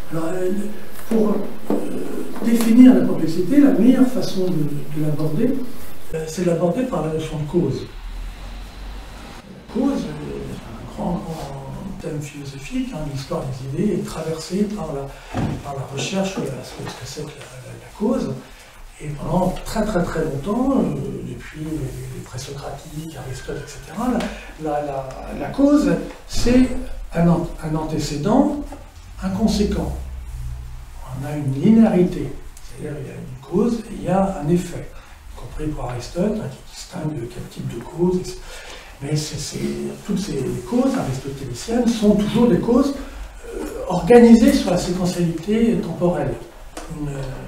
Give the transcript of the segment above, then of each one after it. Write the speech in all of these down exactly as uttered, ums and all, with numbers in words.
Alors, pour euh, définir la complexité, la meilleure façon de, de l'aborder, euh, c'est de l'aborder par la notion de cause. La cause, c'est un grand, grand thème philosophique, hein, l'histoire des idées est traversée par la, par la recherche de la, ce que c'est que la, la, la cause. Et pendant très très très longtemps, euh, depuis les présocratiques, Aristote, et cetera, la, la, la, la cause, c'est un, un antécédent inconséquent. On a une linéarité, c'est-à-dire il y a une cause et il y a un effet, y compris pour Aristote, hein, qui distingue quel type de cause. Et mais c est, c est, toutes ces causes aristotéliciennes sont toujours des causes euh, organisées sur la séquentialité temporelle. Une,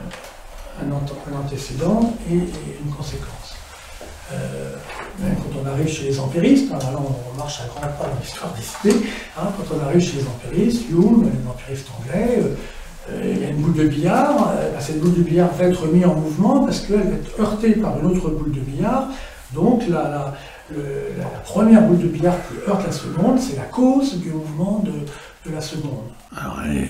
Un, un antécédent et, et une conséquence. Euh, même quand on arrive chez les empiristes, hein, là on marche à grands pas dans l'histoire des idées, hein, quand on arrive chez les empiristes, Hume, les empiristes anglais, euh, euh, il y a une boule de billard, euh, cette boule de billard va être mise en mouvement parce qu'elle va être heurtée par une autre boule de billard, donc la, la, le, la, la première boule de billard qui heurte la seconde, c'est la cause du mouvement de, de la seconde. Alors, les,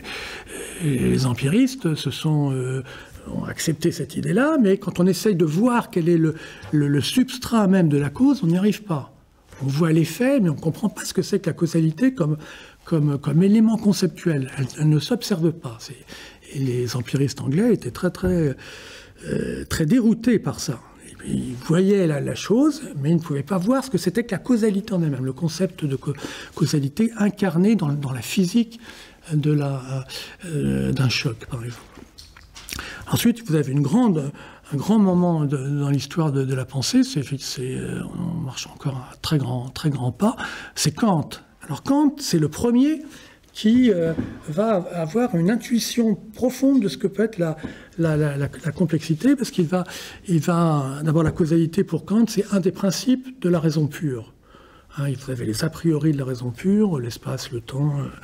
les empiristes se sont... Euh, ont accepté cette idée-là, mais quand on essaye de voir quel est le, le, le substrat même de la cause, on n'y arrive pas. On voit l'effet, mais on ne comprend pas ce que c'est que la causalité comme, comme, comme élément conceptuel. Elle, elle ne s'observe pas. Et les empiristes anglais étaient très, très, euh, très déroutés par ça. Ils voyaient la, la chose, mais ils ne pouvaient pas voir ce que c'était que la causalité en elle-même, le concept de causalité incarné dans, dans la physique de la, euh, d'un choc, par exemple. Ensuite, vous avez une grande, un grand moment de, dans l'histoire de, de la pensée, c'est, on marche encore un très grand, très grand pas, c'est Kant. Alors Kant, c'est le premier qui euh, va avoir une intuition profonde de ce que peut être la, la, la, la, la complexité, parce qu'il va, il va, d'abord la causalité pour Kant, c'est un des principes de la raison pure. Hein, vous avez les a priori de la raison pure, l'espace, le temps... Euh,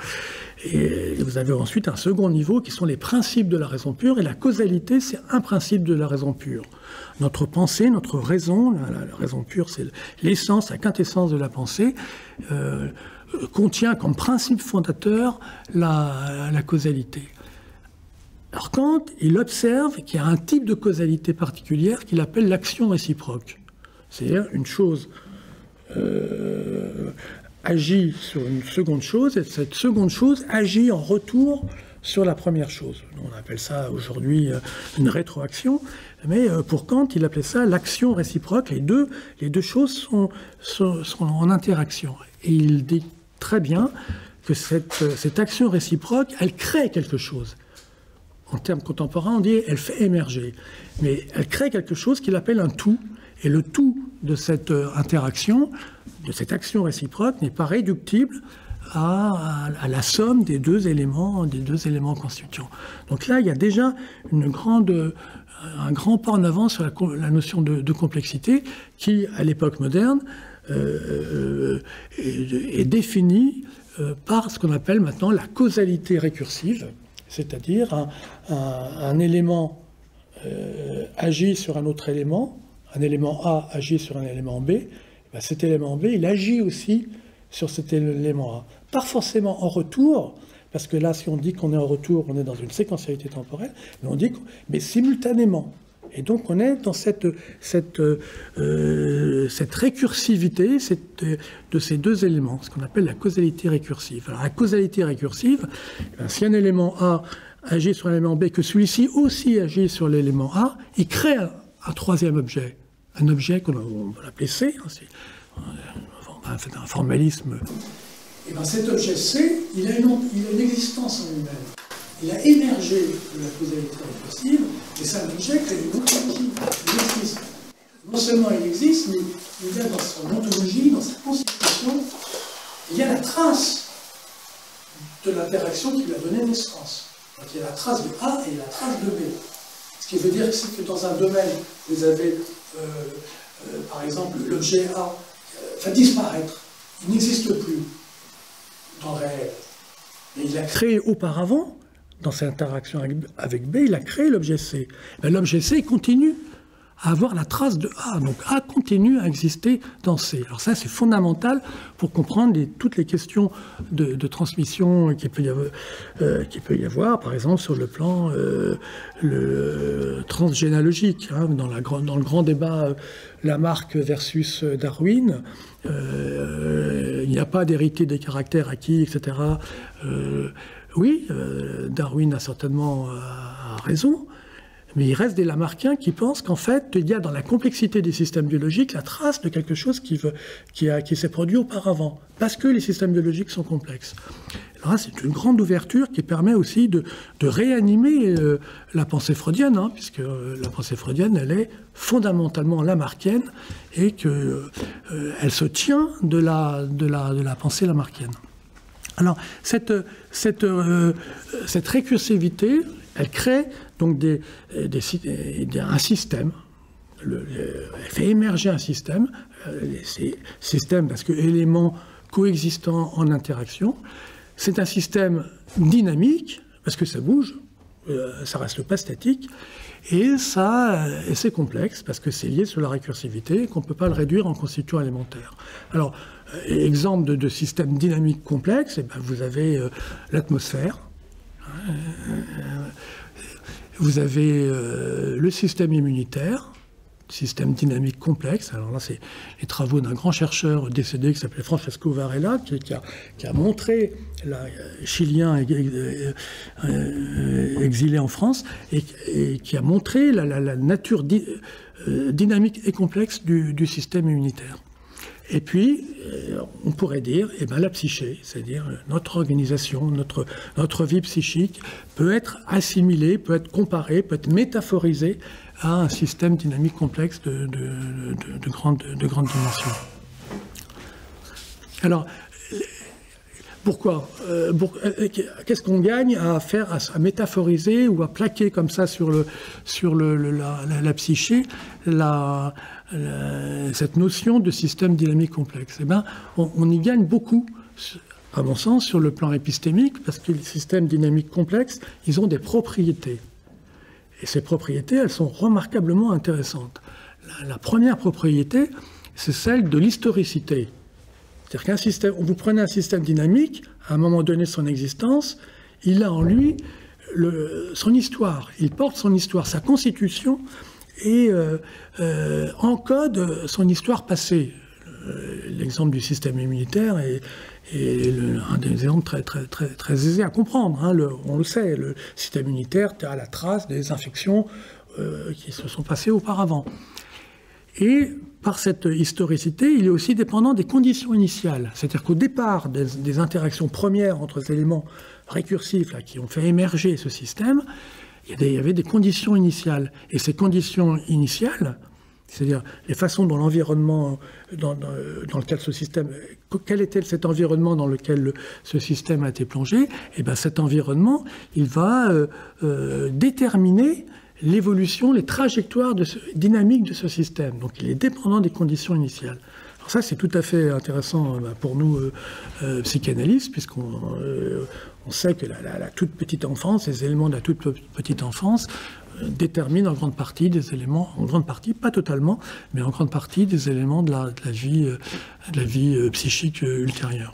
Et vous avez ensuite un second niveau qui sont les principes de la raison pure, et la causalité, c'est un principe de la raison pure. Notre pensée, notre raison, la, la, la raison pure, c'est l'essence, la quintessence de la pensée, euh, contient comme principe fondateur la, la causalité. Alors Kant, il observe qu'il y a un type de causalité particulière qu'il appelle l'action réciproque. C'est-à-dire une chose... Euh, agit sur une seconde chose, et cette seconde chose agit en retour sur la première chose. On appelle ça aujourd'hui une rétroaction, mais pour Kant, il appelait ça l'action réciproque. Les deux, les deux choses sont, sont, sont en interaction. Et il dit très bien que cette, cette action réciproque, elle crée quelque chose. En termes contemporains, on dit elle fait émerger. Mais elle crée quelque chose qu'il appelle un tout. Et le tout de cette interaction, de cette action réciproque, n'est pas réductible à, à, à la somme des deux éléments, des deux éléments constituants. Donc là, il y a déjà une grande, un grand pas en avant sur la, la notion de, de complexité qui, à l'époque moderne, euh, est, est définie euh, par ce qu'on appelle maintenant la causalité récursive, c'est-à-dire un, un, un élément euh, agit sur un autre élément, un élément A agit sur un élément B, et bien cet élément B, il agit aussi sur cet élément A. Pas forcément en retour, parce que là, si on dit qu'on est en retour, on est dans une séquentialité temporelle, mais on dit que, mais simultanément. Et donc on est dans cette, cette, euh, cette récursivité cette, de ces deux éléments, ce qu'on appelle la causalité récursive. Alors la causalité récursive, eh bien, si un élément A agit sur un élément B, que celui-ci aussi agit sur l'élément A, il crée un, un troisième objet, un objet qu'on va l'appeler C, hein, c'est un, un formalisme. Et bien cet objet C, il a une, il a une existence en lui-même. Il a émergé de la causalité récursive, et c'est un objet qui a une ontologie. Il existe. Non seulement il existe, mais il y a dans son ontologie, dans sa constitution, il y a la trace de l'interaction qui lui a donné naissance. Donc il y a la trace de A et la trace de B. Ce qui veut dire que dans un domaine, vous avez, euh, euh, par exemple, l'objet A euh, va disparaître. Il n'existe plus dans le réel. Mais il a créé auparavant, dans cette interaction avec B, il a créé l'objet C. L'objet C continue à avoir la trace de A. Donc A continue à exister dans C. Alors ça, c'est fondamental pour comprendre les, toutes les questions de, de transmission qu'il peut, euh, qu'il peut y avoir, par exemple, sur le plan euh, le, transgénéalogique. Hein, dans, la, dans le grand débat euh, Lamarck versus Darwin, euh, il n'y a pas d'héritier des caractères acquis, et cetera. Euh, oui, euh, Darwin a certainement euh, raison. Mais il reste des Lamarckiens qui pensent qu'en fait, il y a dans la complexité des systèmes biologiques la trace de quelque chose qui, veut, qui, a, qui s'est produit auparavant, parce que les systèmes biologiques sont complexes. Alors là, c'est une grande ouverture qui permet aussi de, de réanimer euh, la pensée freudienne, hein, puisque euh, la pensée freudienne, elle est fondamentalement lamarckienne et qu'elle euh, se tient de la, de, la, de la pensée lamarckienne. Alors, cette, cette, euh, cette récursivité, elle crée donc des, des, des, un système, le, le, elle fait émerger un système, euh, ces systèmes parce que éléments coexistants en interaction. C'est un système dynamique parce que ça bouge, euh, ça reste pas statique, et ça, et c'est complexe parce que c'est lié sur la récursivité et qu'on ne peut pas le réduire en constituant élémentaire. Alors, euh, exemple de, de système dynamique complexe, eh ben, vous avez euh, l'atmosphère. Euh, Vous avez euh, le système immunitaire, système dynamique complexe. Alors là, c'est les travaux d'un grand chercheur décédé qui s'appelait Francesco Varela, qui, qui, a, qui a montré, là, chilien euh, euh, exilé en France, et, et qui a montré la, la, la nature di, euh, dynamique et complexe du, du système immunitaire. Et puis, on pourrait dire, eh ben, la psyché, c'est-à-dire notre organisation, notre, notre vie psychique, peut être assimilée, peut être comparée, peut être métaphorisée à un système dynamique complexe de, de, de, de, grande, de grande dimension. Alors, pourquoi euh, pour, euh, Qu'est-ce qu'on gagne à faire, à, à métaphoriser ou à plaquer comme ça sur, le, sur le, le, la, la, la psyché la, la, cette notion de système dynamique complexe? Eh bien, on, on y gagne beaucoup, à mon sens, sur le plan épistémique, parce que les systèmes dynamiques complexes, ils ont des propriétés. Et ces propriétés, elles sont remarquablement intéressantes. La, la première propriété, c'est celle de l'historicité. C'est-à-dire qu'un système, vous prenez un système dynamique, à un moment donné de son existence, il a en lui le, son histoire, il porte son histoire, sa constitution, et euh, euh, encode son histoire passée. L'exemple du système immunitaire est, est le, un des exemples très, très, très, très aisés à comprendre. Hein. Le, on le sait, le système immunitaire a la trace des infections euh, qui se sont passées auparavant. Et par cette historicité, il est aussi dépendant des conditions initiales. C'est-à-dire qu'au départ des, des interactions premières entre les éléments récursifs là, qui ont fait émerger ce système, il y, a des, il y avait des conditions initiales. Et ces conditions initiales, c'est-à-dire les façons dont l'environnement dans, dans, dans lequel ce système, quel était cet environnement dans lequel le, ce système a été plongé, et bien cet environnement, il va euh, euh, déterminer l'évolution, les trajectoires de ce, dynamiques de ce système. Donc il est dépendant des conditions initiales. Alors ça, c'est tout à fait intéressant pour nous, euh, euh, psychanalystes, puisqu'on euh, on sait que la, la, la toute petite enfance, les éléments de la toute petite enfance, euh, déterminent en grande partie des éléments, en grande partie, pas totalement, mais en grande partie des éléments de la, de la vie, euh, de la vie euh, psychique euh, ultérieure.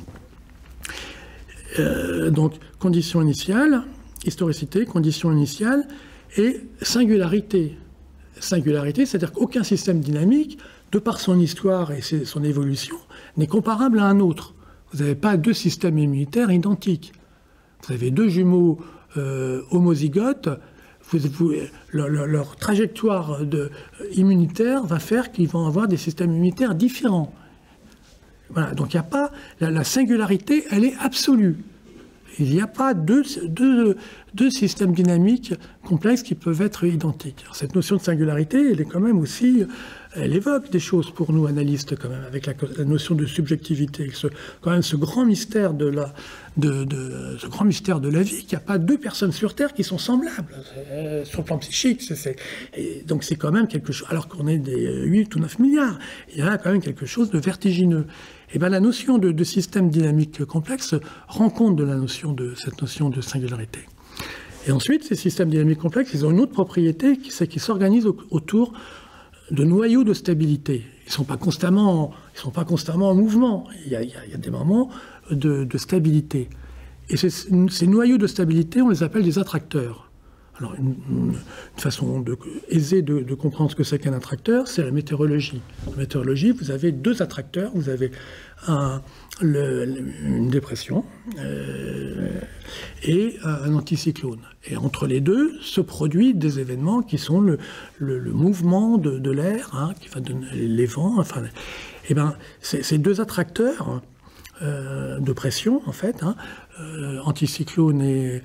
Euh, donc, conditions initiales, historicité, conditions initiales, et singularité. Singularité, c'est-à-dire qu'aucun système dynamique, de par son histoire et son évolution, n'est comparable à un autre. Vous n'avez pas deux systèmes immunitaires identiques. Vous avez deux jumeaux euh, homozygotes, vous, vous, leur, leur, leur trajectoire de, euh, immunitaire va faire qu'ils vont avoir des systèmes immunitaires différents. Voilà, donc il n'y a pas... La, la singularité, elle est absolue. Il n'y a pas deux, deux, deux systèmes dynamiques complexes qui peuvent être identiques. Alors, cette notion de singularité, elle est quand même aussi, elle évoque des choses pour nous analystes quand même, avec la, la notion de subjectivité, ce, quand même ce grand mystère de la, de, de, ce grand mystère de la vie, qu'il n'y a pas deux personnes sur Terre qui sont semblables euh, sur le plan psychique. C'est, c'est, et donc c'est quand même quelque chose, alors qu'on est des huit ou neuf milliards, il y a quand même quelque chose de vertigineux. Et bien, la notion de, de système dynamique complexe rend compte de la notion de cette notion de singularité. Et ensuite, ces systèmes dynamiques complexes, ils ont une autre propriété, c'est qu'ils s'organisent autour de noyaux de stabilité. Ils ne sont pas constamment, ils sont pas constamment en mouvement. Il y a, il y a, il y a des moments de, de stabilité. Et ces, ces noyaux de stabilité, on les appelle des attracteurs. Alors, une, une façon de, aisée de, de comprendre ce que c'est qu'un attracteur, c'est la météorologie. En météorologie, vous avez deux attracteurs. Vous avez un, le, une dépression euh, et un anticyclone. Et entre les deux se produisent des événements qui sont le, le, le mouvement de, de l'air, hein, qui va donner les vents. Enfin, et ben, ces deux attracteurs euh, de pression, en fait, hein, euh, anticyclone et,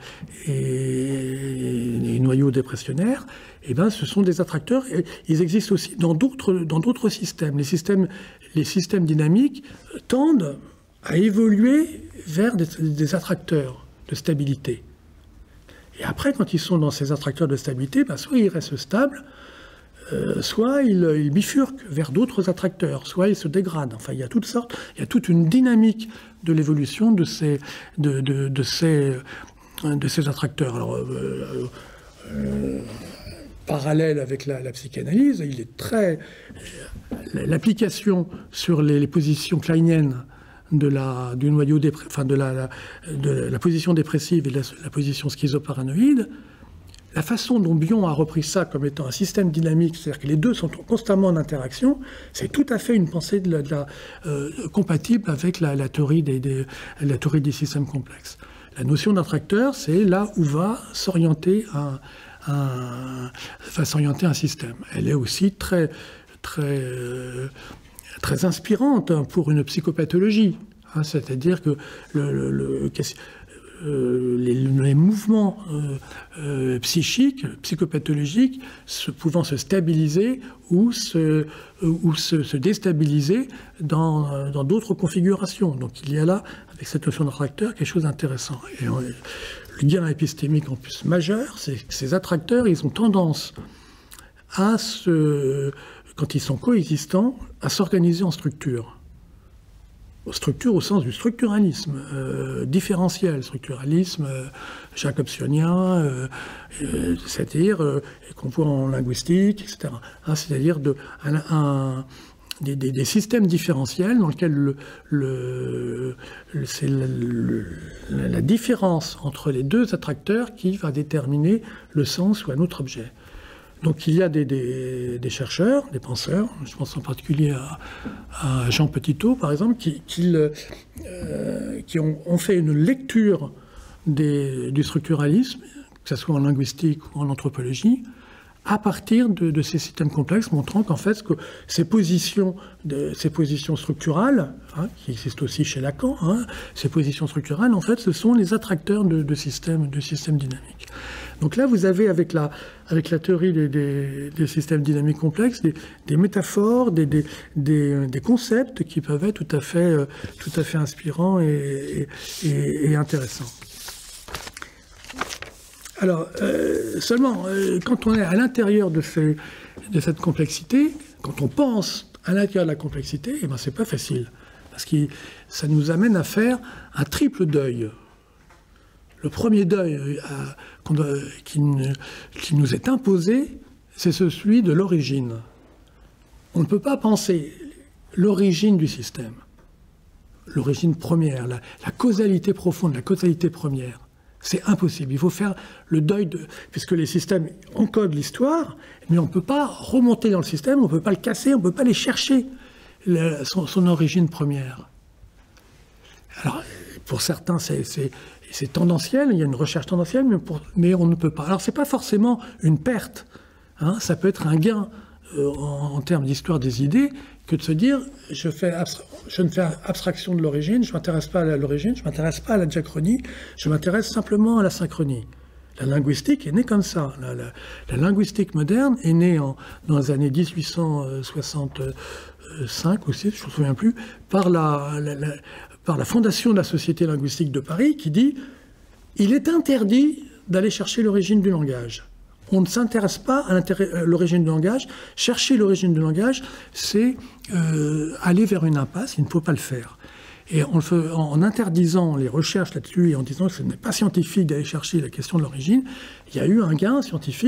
et, et noyaux dépressionnaires, et ben, ce sont des attracteurs. Et ils existent aussi dans d'autres dans d'autres systèmes. Les systèmes les systèmes dynamiques tendent à évoluer vers des, des attracteurs de stabilité. Et après, quand ils sont dans ces attracteurs de stabilité, ben, soit ils restent stables, euh, soit ils, ils bifurquent vers d'autres attracteurs, soit ils se dégradent. Enfin, il y a toutes sortes, il y a toute une dynamique de l'évolution de ces, de, de, de ces, de ces attracteurs. Alors, euh, euh, parallèle avec la, la psychanalyse, il est très... L'application sur les, les positions kleiniennes de la, du noyau dépr... enfin de la, la, de la position dépressive et de la, la position schizoparanoïde, la façon dont Bion a repris ça comme étant un système dynamique, c'est-à-dire que les deux sont constamment en interaction, c'est tout à fait une pensée de la, de la, euh, compatible avec la, la, théorie des, des, la théorie des systèmes complexes. La notion d'attracteur, c'est là où va s'orienter un, un, va s'orienter un système. Elle est aussi très, très, euh, très inspirante pour une psychopathologie. Hein, c'est-à-dire que le, le, le, euh, les, les mouvements euh, euh, psychiques, psychopathologiques, se, pouvant se stabiliser ou se, ou se, se déstabiliser dans, dans d'autres configurations. Donc il y a là, avec cette notion d'attracteur, quelque chose d'intéressant. Et on, le gain épistémique en plus majeur, c'est que ces attracteurs, ils ont tendance à se, quand ils sont coexistants, à s'organiser en structure. Structure au sens du structuralisme, euh, différentiel, structuralisme euh, jacobsonien, euh, euh, c'est-à-dire euh, qu'on voit en linguistique, et cetera. Hein, c'est-à-dire de, un, un, des, des, des systèmes différentiels dans lesquels le, le, le, c'est le, le, la différence entre les deux attracteurs qui va déterminer le sens ou un autre objet. Donc il y a des, des, des chercheurs, des penseurs, je pense en particulier à, à Jean Petitot par exemple, qui, qui, euh, qui ont, ont fait une lecture des, du structuralisme, que ce soit en linguistique ou en anthropologie, à partir de, de ces systèmes complexes, montrant qu'en fait que ces positions, de, ces positions structurales, hein, qui existent aussi chez Lacan, hein, ces positions structurales, en fait, ce sont les attracteurs de, de, systèmes, de systèmes dynamiques. Donc là, vous avez, avec la, avec la théorie des, des, des systèmes dynamiques complexes, des, des métaphores, des, des, des, des concepts qui peuvent être tout à fait, tout à fait inspirants et, et, et intéressants. Alors, euh, seulement, euh, quand on est à l'intérieur de, ces, de cette complexité, quand on pense à l'intérieur de la complexité, eh ben, c'est pas facile. Parce que ça nous amène à faire un triple deuil. Le premier deuil euh, qui, qui nous est imposé, c'est celui de l'origine. On ne peut pas penser l'origine du système, l'origine première, la, la causalité profonde, la causalité première. C'est impossible. Il faut faire le deuil de... Puisque les systèmes encodent l'histoire, mais on ne peut pas remonter dans le système, on ne peut pas le casser, on ne peut pas aller chercher le, son, son origine première. Alors, pour certains, c'est... C'est tendanciel, il y a une recherche tendancielle, mais, pour, mais on ne peut pas. Alors, ce n'est pas forcément une perte. Hein, ça peut être un gain euh, en, en termes d'histoire des idées que de se dire je, fais je ne fais abstraction de l'origine, je ne m'intéresse pas à l'origine, je ne m'intéresse pas à la diachronie, je m'intéresse simplement à la synchronie. La linguistique est née comme ça. La, la, la linguistique moderne est née en, dans les années mille huit cent soixante-cinq ou six, je ne me souviens plus, par la, la, la par la fondation de la Société linguistique de Paris qui dit « il est interdit d'aller chercher l'origine du langage ». On ne s'intéresse pas à l'origine du langage. Chercher l'origine du langage, c'est euh, aller vers une impasse, il ne faut pas le faire. Et en, en interdisant les recherches là-dessus et en disant que ce n'est pas scientifique d'aller chercher la question de l'origine, il y a eu un gain scientifique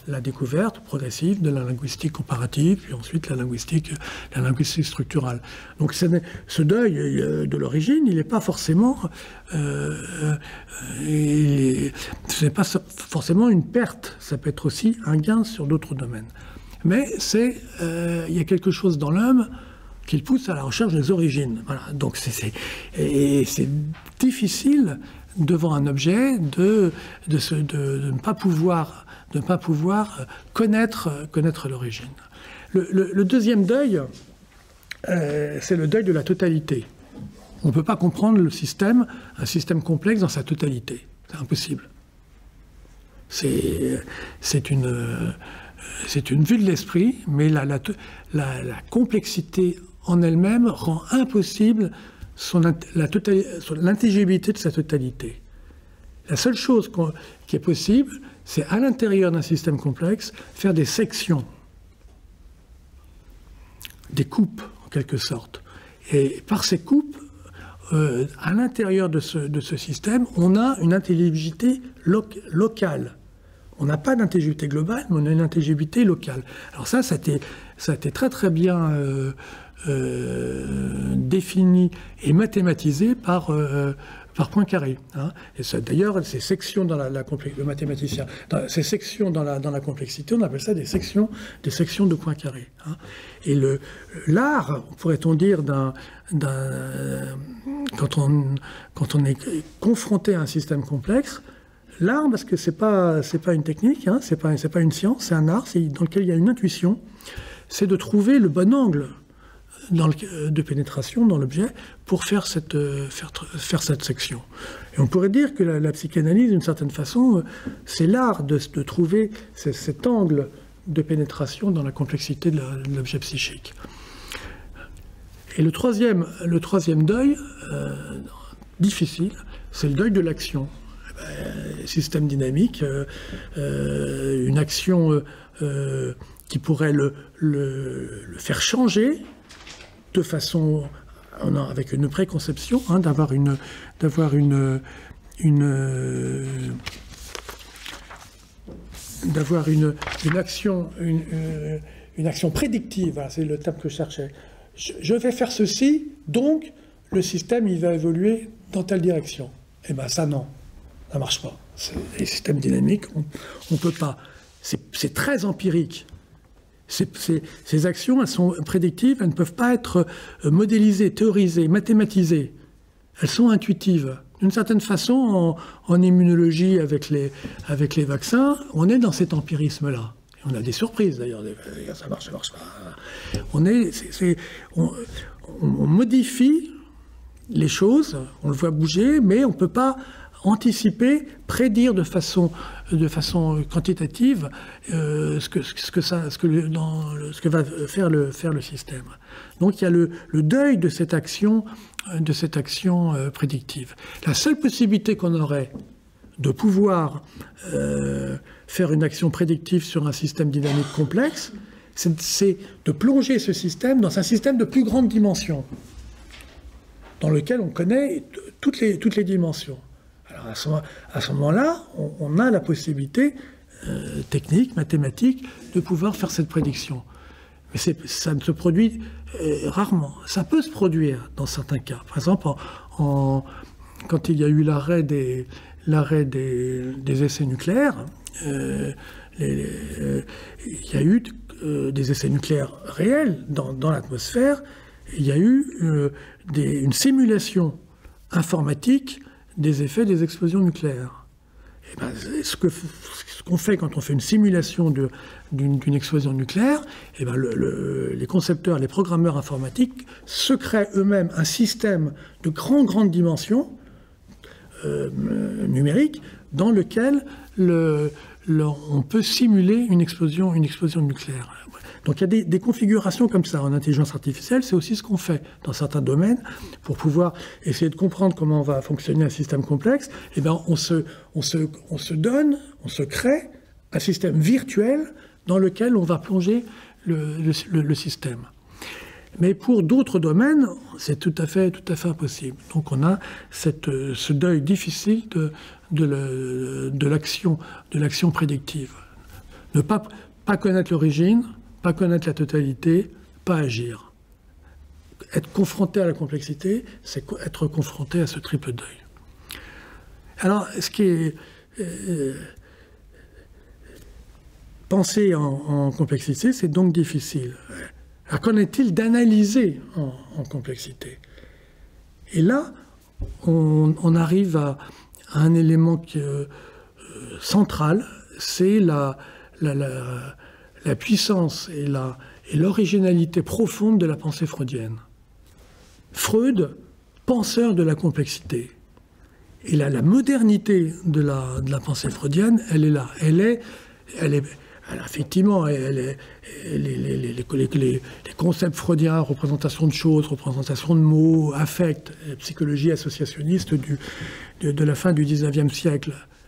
la découverte progressive de la linguistique comparative, puis ensuite la linguistique, la linguistique structurale. Donc ce deuil de l'origine, il n'est pas forcément, euh, il, ce n'est pas forcément une perte, ça peut être aussi un gain sur d'autres domaines. Mais c'est, euh, il y a quelque chose dans l'homme qui le pousse à la recherche des origines. Voilà. Donc c'est, et c'est difficile devant un objet de, de, se, de, de ne pas pouvoir, de ne pas pouvoir connaître, connaître l'origine. Le, le, le deuxième deuil, euh, c'est le deuil de la totalité. On ne peut pas comprendre le système, un système complexe dans sa totalité. C'est impossible. C'est, c'est une, c'est une vue de l'esprit, mais la, la, la, la complexité en elle-même rend impossible son, la totali, son, l'intelligibilité de sa totalité. La seule chose qui est possible, c'est à l'intérieur d'un système complexe, faire des sections, des coupes en quelque sorte. Et par ces coupes, euh, à l'intérieur de ce, de ce système, on a une intelligibilité lo locale. On n'a pas d'intelligibilité globale, mais on a une intelligibilité locale. Alors ça, ça a été, ça a été très très bien euh, euh, défini et mathématisé par, euh, par Poincaré. Hein. Et ça, d'ailleurs, ces sections dans la, la le mathématicien, dans, ces sections dans la, dans la complexité, on appelle ça des sections, des sections de Poincaré. Hein. Et le, l'art, pourrait-on dire, d'un, d'un, quand, on, quand on est confronté à un système complexe, l'art, parce que c'est pas c'est pas une technique, hein, c'est pas c'est pas une science, c'est un art, c'est dans lequel il y a une intuition, c'est de trouver le bon angle dans le, de pénétration dans l'objet pour faire cette faire faire cette section. Et on pourrait dire que la, la psychanalyse, d'une certaine façon, c'est l'art de, de trouver cet angle de pénétration dans la complexité de l'objet psychique. Et le troisième le troisième deuil euh, difficile, c'est le deuil de l'action. Euh, système dynamique, euh, euh, une action euh, qui pourrait le, le, le faire changer de façon, avec une préconception, hein, d'avoir une, d'avoir une, une, d'avoir une, une action, une, une action prédictive. Voilà, c'est le terme que je cherchais. Je, je vais faire ceci, donc le système il va évoluer dans telle direction. Eh bien, ça non. Ça ne marche pas. Les systèmes dynamiques, on ne peut pas. C'est très empirique. C est, c est, ces actions, elles sont prédictives, elles ne peuvent pas être modélisées, théorisées, mathématisées. Elles sont intuitives. D'une certaine façon, en, en immunologie, avec les, avec les vaccins, on est dans cet empirisme-là. On a des surprises, d'ailleurs. Ça marche, ça marche pas. On, est, c est, c est, on, on modifie les choses, on le voit bouger, mais on ne peut pas anticiper, prédire de façon, de façon quantitative euh, ce, que, ce, que ça, ce, que le, dans le, ce que va faire le, faire le système. Donc il y a le, le deuil de cette action, de cette action euh, prédictive. La seule possibilité qu'on aurait de pouvoir euh, faire une action prédictive sur un système dynamique complexe, c'est de plonger ce système dans un système de plus grande dimension, dans lequel on connaît toutes les, toutes les dimensions. Alors à ce, à ce moment-là, on, on a la possibilité euh, technique, mathématique, de pouvoir faire cette prédiction. Mais ça ne se produit euh, rarement. Ça peut se produire dans certains cas. Par exemple, en, en, quand il y a eu l'arrêt des, l'arrêt des, des essais nucléaires, euh, les, les, euh, il y a eu euh, des essais nucléaires réels dans, dans l'atmosphère. Il y a eu euh, des, une simulation informatique des effets des explosions nucléaires. Et ben, ce que ce qu'on fait quand on fait une simulation d'une explosion nucléaire, et ben le, le, les concepteurs, les programmeurs informatiques se créent eux-mêmes un système de grande, grande dimension euh, numérique dans lequel le, le, on peut simuler une explosion, une explosion nucléaire. Donc il y a des, des configurations comme ça en intelligence artificielle, c'est aussi ce qu'on fait dans certains domaines pour pouvoir essayer de comprendre comment va fonctionner un système complexe. Et bien on se, on se, on se donne, on se crée un système virtuel dans lequel on va plonger le, le, le système. Mais pour d'autres domaines, c'est tout à fait, tout à fait impossible. Donc on a cette, ce deuil difficile de, de l'action de l'action prédictive. Ne pas, pas connaître l'origine, pas connaître la totalité, pas agir. Être confronté à la complexité, c'est être confronté à ce triple deuil. Alors, ce qui est... Euh, penser en, en complexité, c'est donc difficile. Alors, qu'en est-il d'analyser en, en complexité? Et là, on, on arrive à, à un élément qui, euh, central, c'est la, la, la, la puissance et la, et l'originalité profonde de la pensée freudienne. Freud, penseur de la complexité. Et là, la modernité de la, de la pensée freudienne, elle est là. Elle est, elle est, elle, effectivement, elle est, elle est, les, les, les, les, les concepts freudiens, représentation de choses, représentation de mots, affect, psychologie associationniste du, de, de la fin du dix-neuvième siècle,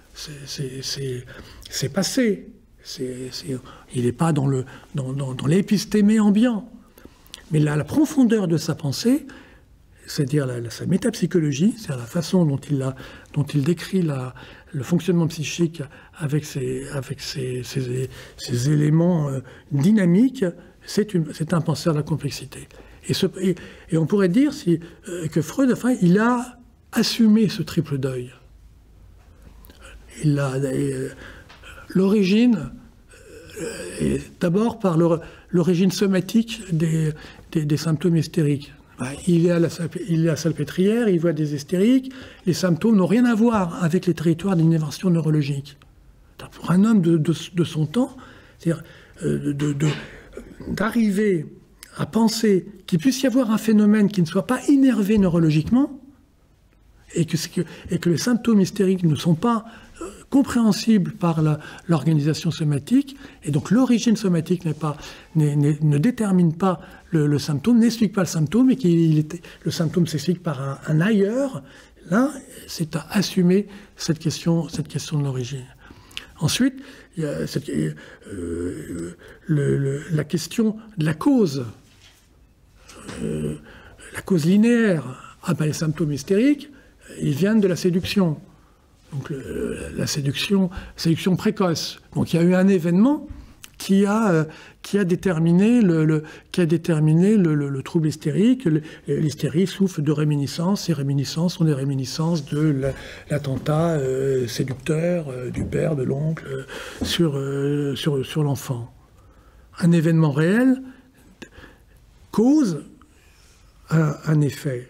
c'est passé. C'est, c'est, il n'est pas dans, le, dans, dans, dans l'épistémé ambiant. Mais là, la profondeur de sa pensée, c'est-à-dire la, la, sa métapsychologie, c'est-à-dire la façon dont il, a, dont il décrit la, le fonctionnement psychique avec ses, avec ses, ses, ses éléments euh, dynamiques, c'est un penseur de la complexité. Et, ce, et, et on pourrait dire si, euh, que Freud, enfin, il a assumé ce triple deuil. Il a... Euh, L'origine, euh, d'abord par l'origine somatique des, des, des symptômes hystériques. Il est, à la, il est à Salpêtrière, il voit des hystériques, les symptômes n'ont rien à voir avec les territoires d'innervation neurologique. Pour un homme de, de, de son temps, c'est-à-dire euh, d'arriver de, de, à penser qu'il puisse y avoir un phénomène qui ne soit pas innervé neurologiquement, et que, et que les symptômes hystériques ne sont pas euh, compréhensibles par l'organisation somatique, et donc l'origine somatique n'est pas, n'est, n'est, ne détermine pas le, le symptôme, n'explique pas le symptôme, et que le symptôme s'explique par un, un ailleurs. Là, c'est à assumer cette question, cette question de l'origine. Ensuite, il y a cette, euh, le, le, la question de la cause, euh, la cause linéaire. Ah ben, les symptômes hystériques, ils viennent de la séduction. Donc le, la séduction, séduction précoce. Donc il y a eu un événement qui a, euh, qui a déterminé le, le, qui a déterminé le, le, le trouble hystérique. L'hystérie souffre de réminiscences. Ces réminiscences sont des réminiscences de l'attentat euh, séducteur euh, du père, de l'oncle, euh, sur, euh, sur, sur l'enfant. Un événement réel cause un, un effet.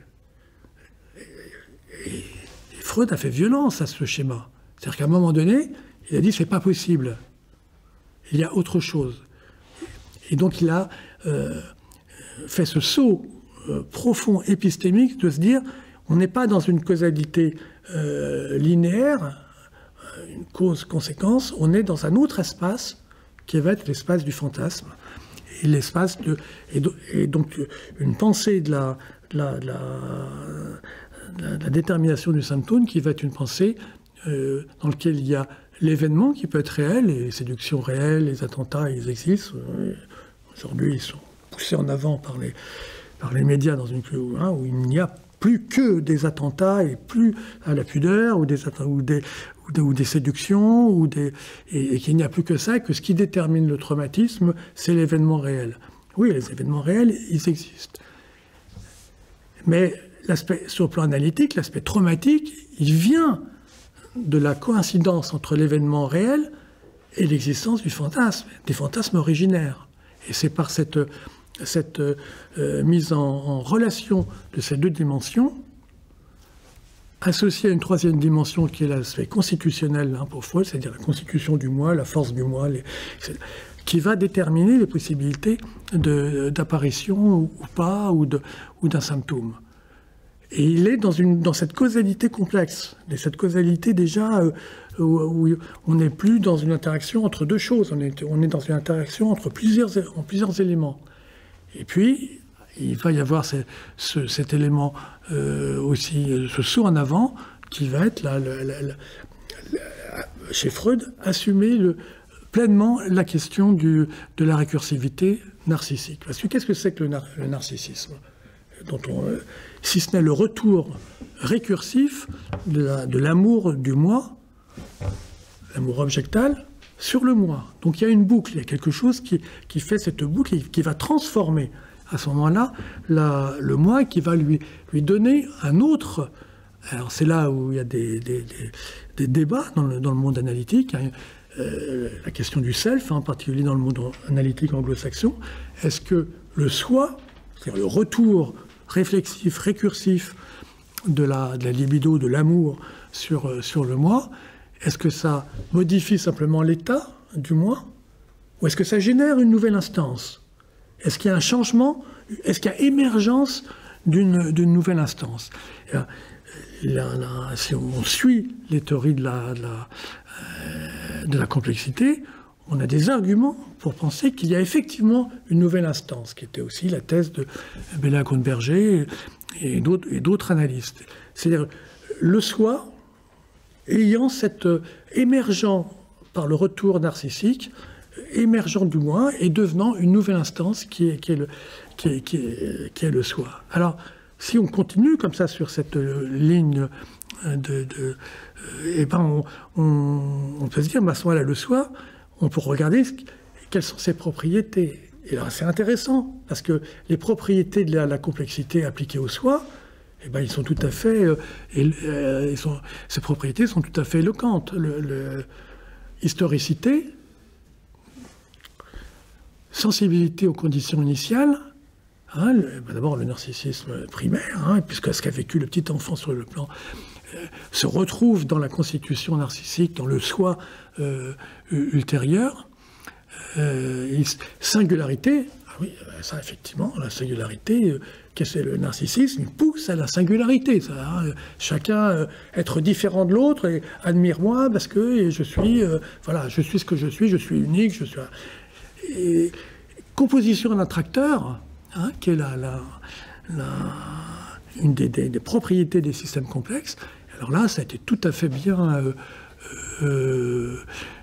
Et Freud a fait violence à ce schéma. C'est-à-dire qu'à un moment donné, il a dit « c'est pas possible, il y a autre chose ». Et donc il a euh, fait ce saut euh, profond épistémique de se dire « on n'est pas dans une causalité euh, linéaire, une cause-conséquence, on est dans un autre espace qui va être l'espace du fantasme ». Et l'espace de... Et, do, et donc une pensée de la... De la, de la La, la détermination du symptôme qui va être une pensée euh, dans laquelle il y a l'événement qui peut être réel, et les séductions réelles, les attentats, ils existent. Aujourd'hui, ils sont poussés en avant par les, par les médias dans une hein, où il n'y a plus que des attentats et plus à la pudeur ou des, ou des, ou des, ou des séductions, ou des, et, et qu'il n'y a plus que ça, que ce qui détermine le traumatisme, c'est l'événement réel. Oui, les événements réels, ils existent. Mais sur le plan analytique, l'aspect traumatique, il vient de la coïncidence entre l'événement réel et l'existence du fantasme, des fantasmes originaires. Et c'est par cette, cette euh, mise en, en relation de ces deux dimensions, associée à une troisième dimension qui est l'aspect constitutionnel hein, pour Freud, c'est-à-dire la constitution du moi, la force du moi, les, qui va déterminer les possibilités d'apparition ou, ou pas, ou d'un ou d'un symptôme. Et il est dans, une, dans cette causalité complexe, et cette causalité déjà euh, où, où on n'est plus dans une interaction entre deux choses, on est, on est dans une interaction entre plusieurs, en plusieurs éléments. Et puis, il va y avoir ce, ce, cet élément euh, aussi, ce saut en avant, qui va être, là, la, la, la, la, chez Freud, assumer le, pleinement la question du, de la récursivité narcissique. Parce que qu'est-ce que c'est que le, nar le narcissisme dont on, euh, si ce n'est le retour récursif de l'amour du moi, l'amour objectal, sur le moi. Donc il y a une boucle, il y a quelque chose qui, qui fait cette boucle et qui va transformer à ce moment-là le moi, qui va lui, lui donner un autre. Alors c'est là où il y a des, des, des, des débats dans le, dans le monde analytique, hein, euh, la question du self, hein, en particulier dans le monde analytique anglo-saxon. Est-ce que le soi, c'est-à-dire le retour réflexif, récursif de la, de la libido, de l'amour sur, sur le moi, est-ce que ça modifie simplement l'état du moi, ou est-ce que ça génère une nouvelle instance? Est-ce qu'il y a un changement? Est-ce qu'il y a émergence d'une d'une nouvelle instance? Là, là, là, si on suit les théories de la, de, la, euh, de la complexité, on a des arguments pour penser qu'il y a effectivement une nouvelle instance, qui était aussi la thèse de Bellin-Conte-Berger et d'autres analystes. C'est-à-dire le soi ayant cet euh, émergent par le retour narcissique, émergent du moi et devenant une nouvelle instance qui est, qui est, le, qui est, qui est, qui est le soi. Alors, si on continue comme ça sur cette euh, ligne de... de euh, eh ben on, on, on peut se dire, bah, à ce moment-là, le soi, on peut regarder ce, quelles sont ses propriétés. Et là, c'est intéressant, parce que les propriétés de la, la complexité appliquées au soi, eh ben, ils sont tout à fait... Euh, et, euh, ils sont, ces propriétés sont tout à fait éloquentes. Le, le, historicité, sensibilité aux conditions initiales, hein, ben d'abord le narcissisme primaire, hein, puisque ce qu'a vécu le petit enfant sur le plan euh, se retrouve dans la constitution narcissique, dans le soi euh, ultérieur. Euh, singularité, ah oui, ça effectivement, la singularité, euh, qu'est-ce que c'est le narcissisme? Il pousse à la singularité, ça, hein, chacun euh, être différent de l'autre et admire-moi parce que je suis, euh, voilà, je suis ce que je suis, je suis unique, je suis. Et, composition d'un tracteur, hein, qui est la, la, la, une des, des, des propriétés des systèmes complexes. Alors là, ça a été tout à fait bien euh, euh,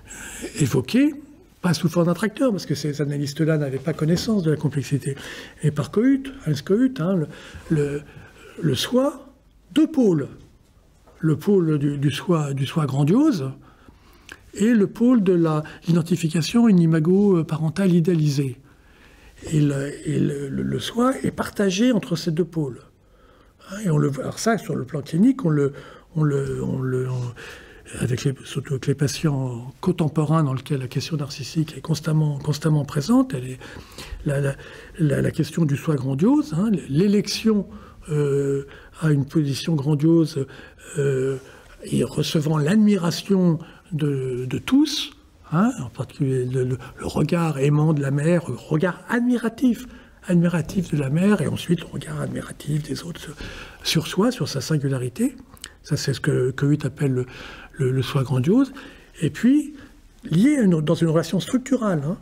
évoqué. Pas sous forme d'un tracteur, parce que ces analystes-là n'avaient pas connaissance de la complexité. Et par Cohut, Hans Cohut, hein, le, le, le soi, deux pôles. Le pôle du, du, soi, du soi grandiose et le pôle de l'identification, une imago parentale idéalisée. Et, le, et le, le, le soi est partagé entre ces deux pôles. Et on le, alors ça, sur le plan clinique, on le... On le, on le on, avec les, surtout avec les patients contemporains dans lesquels la question narcissique est constamment, constamment présente, elle est, la, la, la, la question du soi grandiose, hein, l'élection euh, à une position grandiose euh, et recevant l'admiration de, de tous, hein, en particulier le, le, le regard aimant de la mère, le regard admiratif, admiratif de la mère, et ensuite le regard admiratif des autres sur, sur soi, sur sa singularité. Ça, c'est ce que Cohut appelle le, le, le soi grandiose. Et puis, lié à une, dans une relation structurale, hein,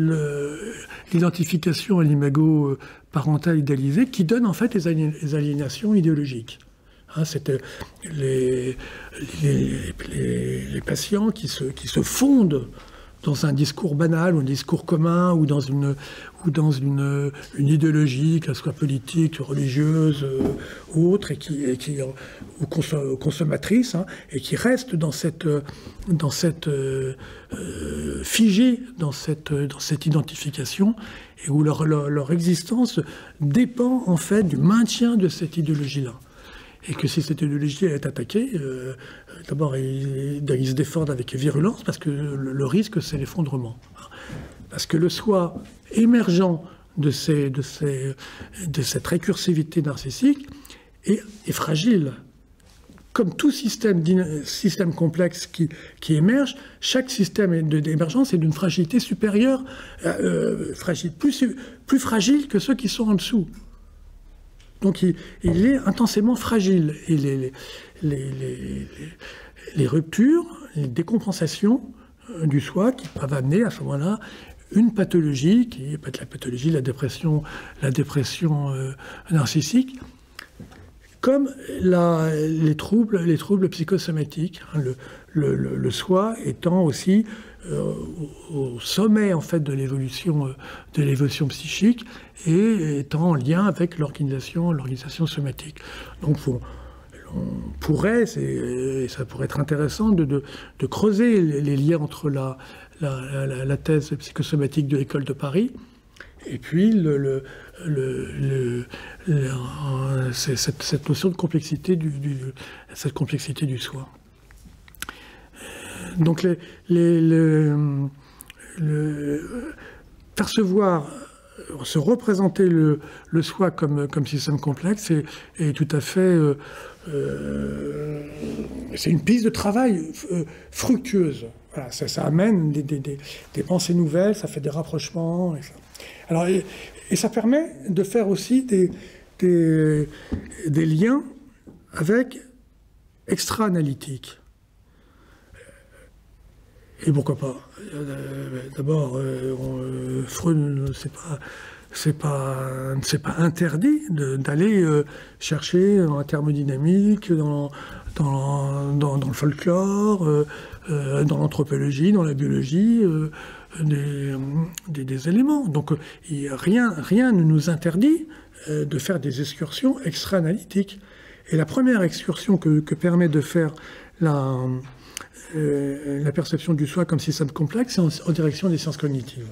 l'identification à l'imago parental idéalisé qui donne en fait les, alien, les aliénations idéologiques. Hein, c'était les, les, les, les patients qui se, qui se fondent dans un discours banal ou un discours commun ou dans une, ou dans une, une idéologie, qu'elle soit politique, religieuse euh, ou autre, et qui, et qui, ou consommatrice, hein, et qui reste dans cette, dans cette euh, euh, figée dans cette, dans cette identification, et où leur, leur, leur existence dépend en fait du maintien de cette idéologie-là. Et que si cette idéologie est attaquée, euh, d'abord ils, ils se défendent avec virulence, parce que le, le risque c'est l'effondrement. Parce que le soi émergent de, ces, de, ces, de cette récursivité narcissique est, est fragile. Comme tout système, système complexe qui, qui émerge, chaque système d'émergence est d'une fragilité supérieure, euh, fragile, plus, plus fragile que ceux qui sont en dessous. Donc il, il est intensément fragile. Et les, les, les, les, les ruptures, les décompensations du soi qui peuvent amener à ce moment-là une pathologie, qui peut être la pathologie, la dépression, la dépression euh, narcissique, comme la, les, troubles, les troubles psychosomatiques, hein, le, le, le, le soi étant aussi euh, au, au sommet en fait de l'évolution euh, de l'évolution psychique et étant en lien avec l'organisation l'organisation somatique. Donc faut, on pourrait, et ça pourrait être intéressant, de, de, de creuser les, les liens entre la, la, la, la thèse psychosomatique de l'École de Paris et puis le, le, le, le, le, cette, cette notion de complexité du, du, cette complexité du soi. Donc les, les, le, le, percevoir, se représenter le, le soi comme, comme système complexe est, est tout à fait... Euh, euh, c'est une piste de travail euh, fructueuse. Voilà, ça, ça amène des, des, des, des pensées nouvelles, ça fait des rapprochements. Et ça. Alors, et, et ça permet de faire aussi des, des, des liens avec extra-analytiques. Et pourquoi pas? D'abord, euh, Freud, c'est pas, c'est pas, c'est pas interdit d'aller euh, chercher un thermodynamique dans, dans, dans, dans le folklore, euh, euh, dans l'anthropologie, dans la biologie, euh, des, des, des éléments. Donc, il, rien, rien ne nous interdit euh, de faire des excursions extra-analytiques. Et la première excursion que, que permet de faire la... Euh, la perception du soi comme système complexe, c'est en, en direction des sciences cognitives.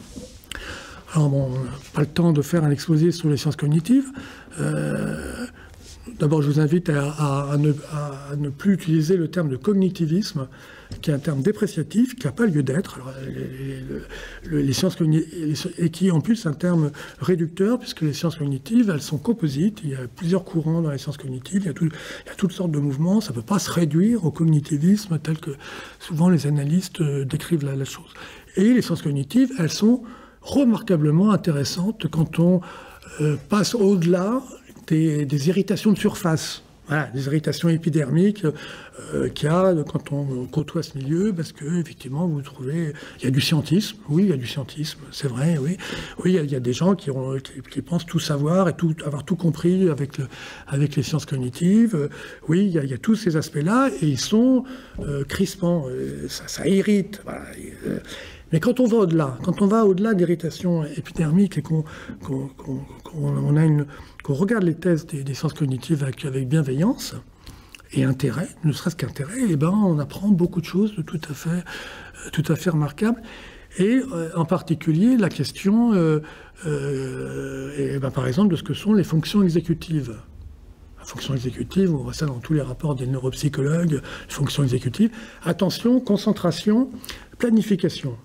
Alors bon, on n'a pas le temps de faire un exposé sur les sciences cognitives. Euh, D'abord, je vous invite à, à, à, ne, à ne plus utiliser le terme de cognitivisme, qui est un terme dépréciatif, qui n'a pas lieu d'être. Les, les, les sciences cognitives, et qui en plus est un terme réducteur, puisque les sciences cognitives, elles sont composites. Il y a plusieurs courants dans les sciences cognitives, il y a, tout, il y a toutes sortes de mouvements. Ça ne peut pas se réduire au cognitivisme tel que souvent les analystes décrivent la, la chose. Et les sciences cognitives, elles sont remarquablement intéressantes quand on euh, passe au-delà Des, des irritations de surface, voilà, des irritations épidermiques euh, qu'il y a quand on côtoie ce milieu, parce que effectivement vous trouvez, il y a du scientisme, oui, il y a du scientisme, c'est vrai, oui, oui, il y a, il y a des gens qui, ont, qui, qui pensent tout savoir et tout, avoir tout compris avec, le, avec les sciences cognitives, euh, oui, il y, a, il y a tous ces aspects-là, et ils sont euh, crispants, euh, ça, ça irrite, voilà. Euh, Mais quand on va au-delà, quand on va au-delà d'irritation épidermique et qu'on qu'on, qu'on, qu'on a une, qu'on regarde les thèses des, des sciences cognitives avec, avec bienveillance et intérêt, ne serait-ce qu'intérêt, et ben on apprend beaucoup de choses de tout à fait, tout à fait remarquables. Et euh, en particulier la question, euh, euh, et ben, par exemple, de ce que sont les fonctions exécutives. La fonction exécutive, on voit ça dans tous les rapports des neuropsychologues, fonction exécutive. Attention, concentration, planification.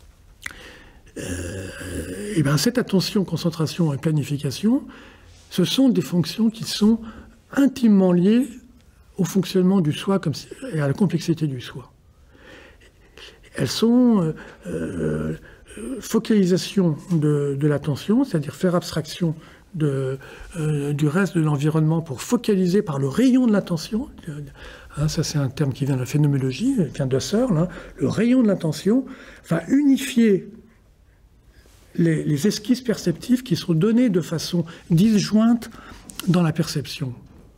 Euh, et bien cette attention, concentration et planification, ce sont des fonctions qui sont intimement liées au fonctionnement du soi comme, et à la complexité du soi. Elles sont euh, euh, focalisation de, de l'attention, c'est-à-dire faire abstraction de, euh, du reste de l'environnement pour focaliser par le rayon de l'attention. Hein, ça c'est un terme qui vient de la phénoménologie, qui vient de Searle. Hein, le rayon de l'attention va unifier les, les esquisses perceptives qui sont données de façon disjointe dans la perception.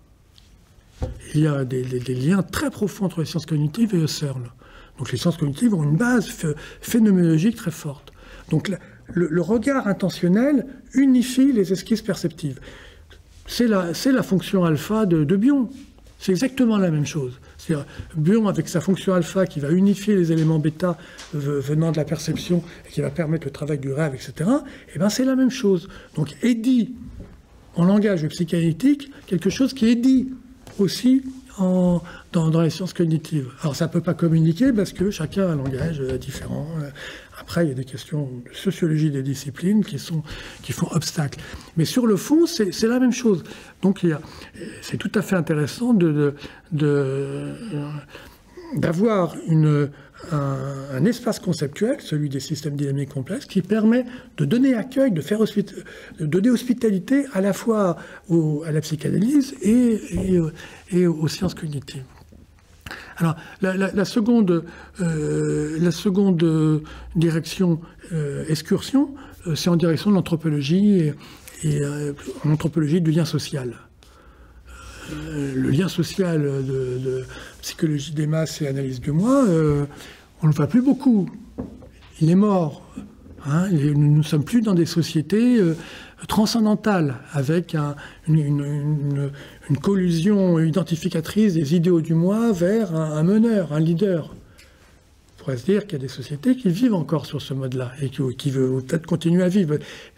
Il y a des, des, des liens très profonds entre les sciences cognitives et Searle. Donc les sciences cognitives ont une base phénoménologique très forte. Donc la, le, le regard intentionnel unifie les esquisses perceptives. C'est la, c'est la fonction alpha de, de Bion. C'est exactement la même chose. C'est-à-dire Bion avec sa fonction alpha qui va unifier les éléments bêta venant de la perception et qui va permettre le travail du rêve, et cetera. Et bien c'est la même chose. Donc est dit en langage psychanalytique quelque chose qui est dit aussi en, dans, dans les sciences cognitives. Alors ça ne peut pas communiquer parce que chacun a un langage différent. Après, il y a des questions de sociologie des disciplines qui, sont, qui font obstacle. Mais sur le fond, c'est la même chose. Donc c'est tout à fait intéressant de, de, de, d'avoir une, un, un espace conceptuel, celui des systèmes dynamiques complexes, qui permet de donner accueil, de, faire hospita de donner hospitalité à la fois au, à la psychanalyse et, et, et aux sciences cognitives. Alors, la, la, la, seconde, euh, la seconde euh, direction, euh, excursion, euh, c'est en direction de l'anthropologie et, et euh, en anthropologie du lien social. Euh, le lien social de, de psychologie des masses et analyse du moi, euh, on ne le voit plus beaucoup. Il est mort Hein, nous ne sommes plus dans des sociétés euh, transcendantales, avec un, une, une, une, une collusion identificatrice des idéaux du moi vers un, un meneur, un leader. On pourrait se dire qu'il y a des sociétés qui vivent encore sur ce mode-là, et qui, qui veulent peut-être continuer à vivre.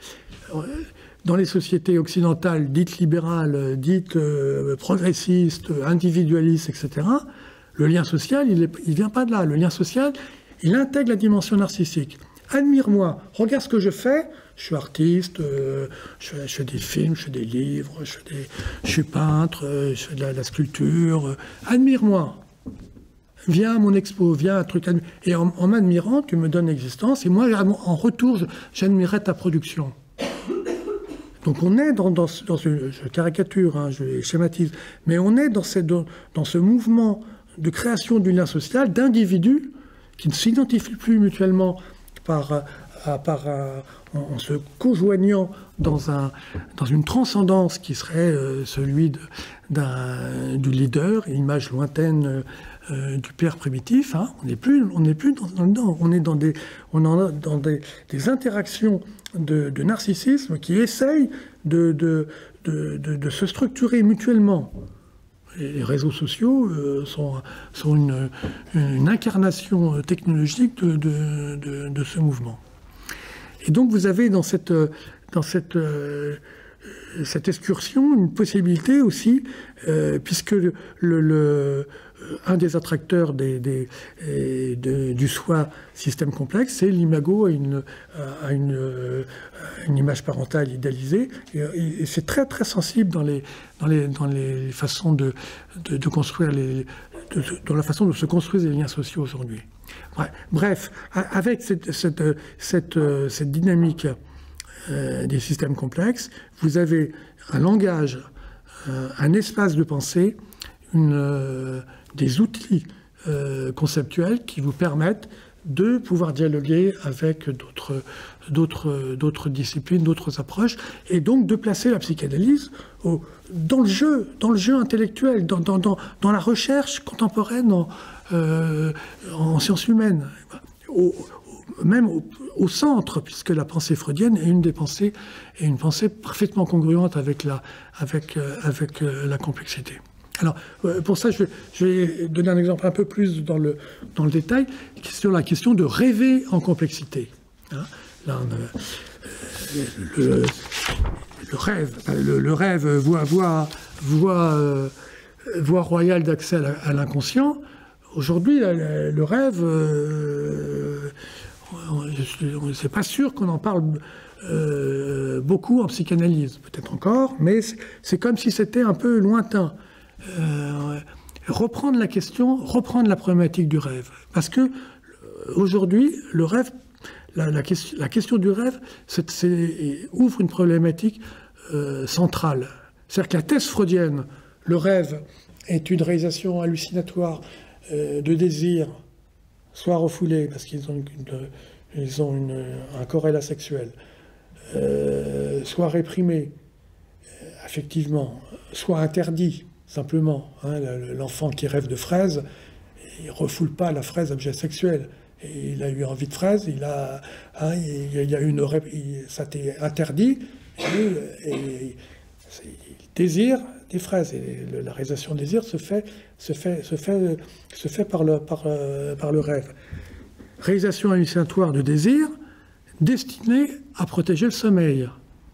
Dans les sociétés occidentales dites libérales, dites euh, progressistes, individualistes, et cetera, le lien social, il ne vient pas de là. Le lien social, il intègre la dimension narcissique. Admire-moi, regarde ce que je fais. Je suis artiste, euh, je, fais, je fais des films, je fais des livres, je, fais des, je suis peintre, euh, je fais de la, de la sculpture. Euh, Admire-moi. Viens à mon expo, viens à un truc. Et en, en m'admirant, tu me donnes existence. Et moi, en retour, j'admirerai ta production. Donc on est dans, dans, dans ce, je caricature, hein, je schématise, mais on est dans, cette, dans ce mouvement de création du lien social d'individus qui ne s'identifient plus mutuellement par, par, en, en se conjoignant dans, un, dans une transcendance qui serait euh, celui de, d'un, du leader, image lointaine euh, du père primitif. Hein. On n'est plus, on n'est plus dans, dans, on est dans des, on en a dans des, des interactions de, de narcissisme qui essayent de, de, de, de, de se structurer mutuellement. Les réseaux sociaux euh, sont, sont une, une incarnation technologique de, de, de, de ce mouvement. Et donc vous avez dans cette, dans cette, euh, cette excursion une possibilité aussi, euh, puisque le, le, le, un des attracteurs des, des, de, du soi système complexe, c'est l'imago à une, à une, à une image parentale idéalisée. Et, et c'est très très sensible dans les, dans les, dans les façons de, de, de construire les, de, dans la façon de se construire les liens sociaux aujourd'hui. Bref, avec cette, cette, cette, cette dynamique euh, des systèmes complexes, vous avez un langage, euh, un espace de pensée, une, euh, des outils euh, conceptuels qui vous permettent de pouvoir dialoguer avec d'autres, d'autres, d'autres disciplines, d'autres approches, et donc de placer la psychanalyse au, dans le jeu, dans le jeu intellectuel, dans, dans, dans, dans la recherche contemporaine en, euh, en sciences humaines, au, au, même au, au centre, puisque la pensée freudienne est une des pensées, est une pensée parfaitement congruente avec la, avec, euh, avec euh, la complexité. Alors, pour ça, je vais, je vais donner un exemple un peu plus dans le, dans le détail, sur la question de rêver en complexité. Hein, là, on a, le, le rêve, le, le rêve, voie, voie, voie, voie royale d'accès à l'inconscient. Aujourd'hui, le rêve, euh, c'est pas sûr qu'on en parle euh, beaucoup en psychanalyse, peut-être encore, mais c'est comme si c'était un peu lointain. Euh, reprendre la question, reprendre la problématique du rêve. Parce que aujourd'hui, le rêve, la, la, question, la question du rêve c'est, c'est, ouvre une problématique euh, centrale. C'est-à-dire que la thèse freudienne, le rêve est une réalisation hallucinatoire euh, de désir, soit refoulé parce qu'ils ont, une, ils ont une, un corrélat sexuel, euh, soit réprimé euh, affectivement, soit interdit. Simplement, hein, l'enfant qui rêve de fraises, il ne refoule pas la fraise objet sexuel. Et il a eu envie de fraises, il a, hein, il, il y a une, il, ça t'est interdit, et, et il désire des fraises. Et le, la réalisation de désir se fait, se fait, se fait, se fait par, le, par, par le rêve. Réalisation hallucinatoire de désir destinée à protéger le sommeil.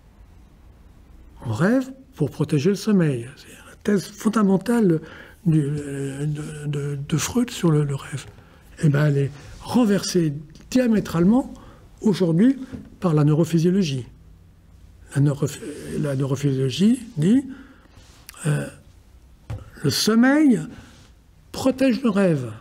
On rêve pour protéger le sommeil. C'est thèse fondamentale du, de, de, de Freud sur le, le rêve. Et ben, elle est renversée diamétralement aujourd'hui par la neurophysiologie. La, neuro, la neurophysiologie dit euh, le sommeil protège le rêve.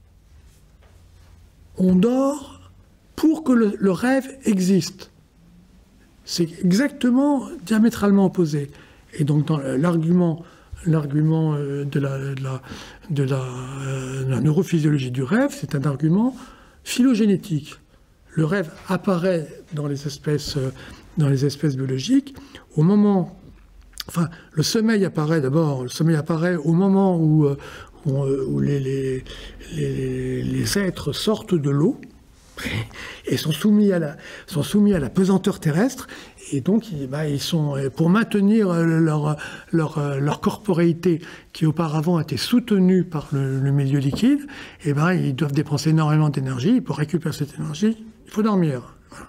On dort pour que le, le rêve existe. C'est exactement diamétralement opposé. Et donc dans l'argument L'argument de la, de la, de la, euh, la neurophysiologie du rêve, c'est un argument phylogénétique. Le rêve apparaît dans les espèces, euh, dans les espèces biologiques au moment... Enfin, le sommeil apparaît d'abord, le sommeil apparaît au moment où, euh, où, où les, les, les, les êtres sortent de l'eau, et sont soumis à la, sont soumis à la pesanteur terrestre. Et donc, ils, bah, ils sont, pour maintenir leur, leur, leur corporéité qui auparavant était soutenue par le, le milieu liquide, et ben, ils doivent dépenser énormément d'énergie. Pour récupérer cette énergie, il faut dormir. Voilà.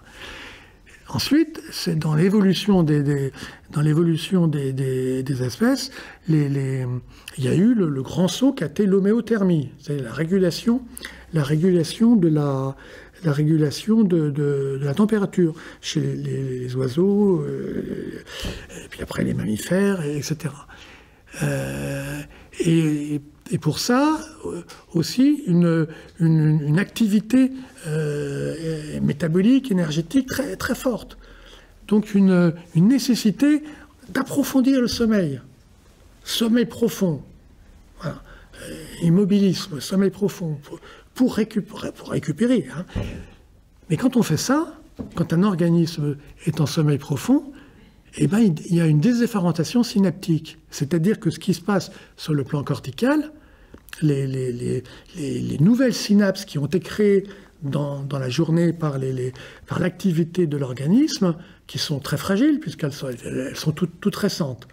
Ensuite, c'est dans l'évolution des, des, dans l'évolution des, des, des espèces, les, les, il y a eu le, le grand saut qui a été l'homéothermie, c'est la régulation, la régulation de la, la régulation de, de, de la température chez les, les, les oiseaux, euh, et puis après les mammifères, et cetera. Euh, et, et pour ça, aussi, une, une, une activité euh, métabolique, énergétique très, très forte. Donc une, une nécessité d'approfondir le sommeil. Sommeil profond. Voilà. Immobilisme, sommeil profond, pour, pour récupérer. Pour récupérer hein. Mais quand on fait ça, quand un organisme est en sommeil profond, eh ben, il y a une déseffarentation synaptique. C'est-à-dire que ce qui se passe sur le plan cortical, les, les, les, les, les nouvelles synapses qui ont été créées dans, dans la journée par, les, les, par l'activité de l'organisme, qui sont très fragiles, puisqu'elles sont, elles sont toutes, toutes récentes,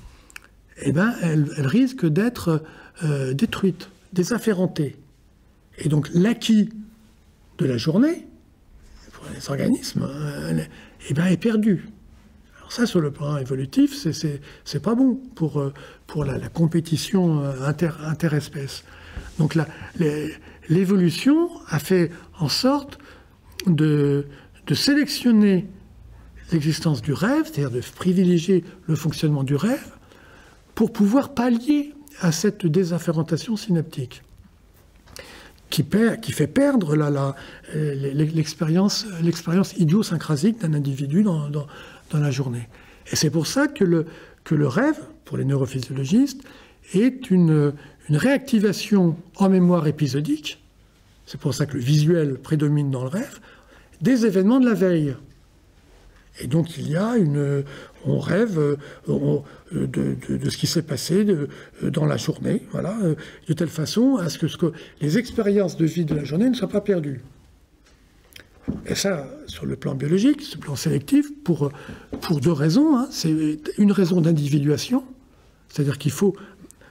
eh ben, elles, elles risquent d'être euh, détruites, désafférentées. Et donc l'acquis de la journée, pour les organismes, euh, eh ben, est perdu. Alors ça, sur le plan évolutif, c'est pas bon pour, pour la, la compétition inter, interespèce. Donc l'évolution a fait en sorte de, de sélectionner l'existence du rêve, c'est-à-dire de privilégier le fonctionnement du rêve, pour pouvoir pallier à cette désafférentation synaptique qui, perd, qui fait perdre l'expérience idiosyncrasique d'un individu dans, dans, dans la journée. Et c'est pour ça que le, que le rêve, pour les neurophysiologistes, est une, une réactivation en mémoire épisodique, c'est pour ça que le visuel prédomine dans le rêve, des événements de la veille. Et donc il y a une... On rêve on, de, de, de ce qui s'est passé de, dans la journée, voilà, de telle façon à ce que, ce que les expériences de vie de la journée ne soient pas perdues. Et ça, sur le plan biologique, sur le plan sélectif, pour, pour deux raisons. Hein. C'est une raison d'individuation, c'est-à-dire qu'il faut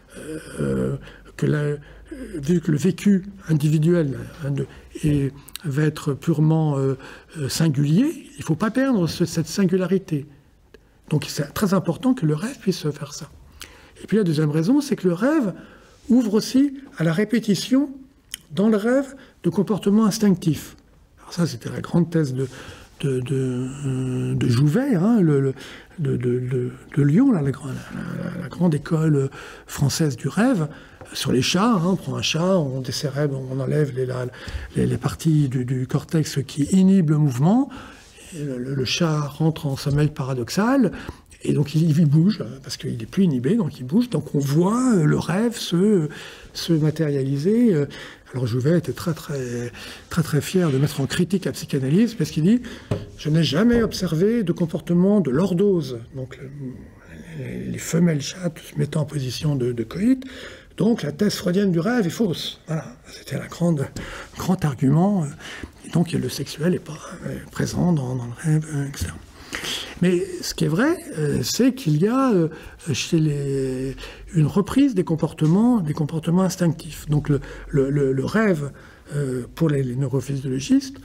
euh, que la, vu que le vécu individuel hein, de, et, va être purement euh, singulier, il ne faut pas perdre ce, cette singularité. Donc c'est très important que le rêve puisse faire ça. Et puis la deuxième raison, c'est que le rêve ouvre aussi à la répétition dans le rêve de comportements instinctifs. Alors ça, c'était la grande thèse de, de, de, de Jouvet, hein, le, le, de, de, de, de Lyon, là, la, la, la grande école française du rêve, sur les chats. Hein, on prend un chat, on décérèbre, on enlève les, la, les, les parties du, du cortex qui inhibent le mouvement. Et le, le chat rentre en sommeil paradoxal, et donc il, il bouge, parce qu'il n'est plus inhibé, donc il bouge. Donc on voit le rêve se, se matérialiser. Alors Jouvet était très très, très très fier de mettre en critique la psychanalyse, parce qu'il dit « Je n'ai jamais observé de comportement de lordose », donc les, les femelles chattes se mettant en position de, de coït. Donc la thèse freudienne du rêve est fausse. Voilà, c'était le grand, grand argument. Et donc le sexuel n'est pas présent dans, dans le rêve, et cetera. Mais ce qui est vrai, c'est qu'il y a chez les, une reprise des comportements, des comportements instinctifs. Donc le, le, le, le rêve, pour les, les neurophysiologistes,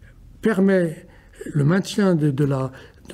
permet le maintien de, de la...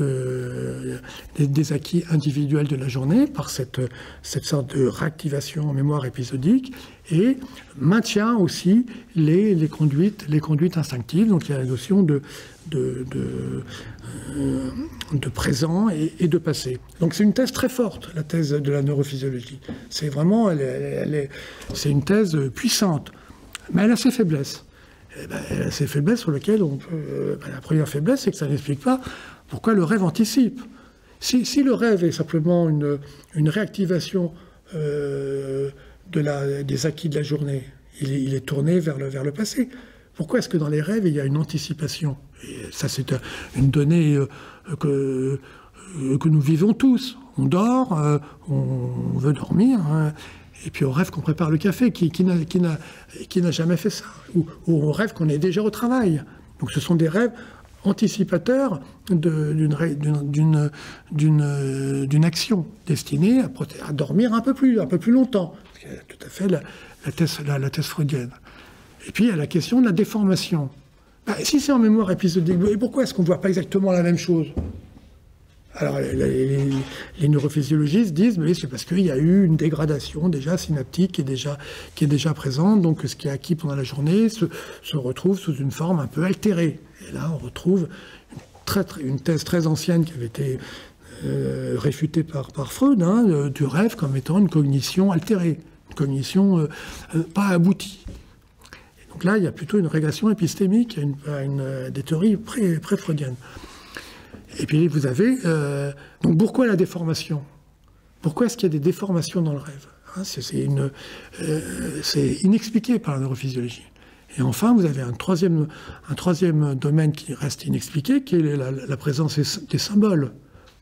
De, des, des acquis individuels de la journée par cette, cette sorte de réactivation en mémoire épisodique, et maintient aussi les, les, conduites, les conduites instinctives. Donc il y a la notion de, de, de, euh, de présent et, et de passé. Donc c'est une thèse très forte, la thèse de la neurophysiologie. C'est vraiment, elle, elle, elle est, c'est une thèse puissante, mais elle a ses faiblesses. Et ben, elle a ses faiblesses sur lesquelles on peut... Euh, ben, la première faiblesse, c'est que ça n'explique pas pourquoi le rêve anticipe. Si, si le rêve est simplement une, une réactivation euh, de la, des acquis de la journée, il est, il est tourné vers le, vers le passé. Pourquoi est-ce que dans les rêves, il y a une anticipation? Et ça, c'est une donnée euh, que, euh, que nous vivons tous. On dort, euh, on veut dormir, hein, et puis on rêve qu'on prépare le café. Qui, qui n'a qui n'a jamais fait ça? Ou, ou on rêve qu'on est déjà au travail. Donc ce sont des rêves anticipateurs d'une d'une action destinée à, à dormir un peu plus, un peu plus longtemps. C'est tout à fait la, la, thèse, la, la thèse freudienne. Et puis il y a la question de la déformation. Ben, si c'est en mémoire épisodique, pourquoi est-ce qu'on ne voit pas exactement la même chose? Alors les, les, les neurophysiologistes disent mais c'est parce qu'il y a eu une dégradation déjà synaptique qui est déjà, qui est déjà présente, donc ce qui est acquis pendant la journée se, se retrouve sous une forme un peu altérée. Et là on retrouve une, très, très, une thèse très ancienne qui avait été euh, réfutée par, par Freud, hein, euh, du rêve comme étant une cognition altérée, une cognition euh, euh, pas aboutie. Et donc là il y a plutôt une régression épistémique à, une, à une, des théories pré, pré-freudiennes. Et puis vous avez... Euh, donc pourquoi la déformation? Pourquoi est-ce qu'il y a des déformations dans le rêve, hein? C'est euh, inexpliqué par la neurophysiologie. Et enfin, vous avez un troisième, un troisième domaine qui reste inexpliqué, qui est la, la présence des symboles.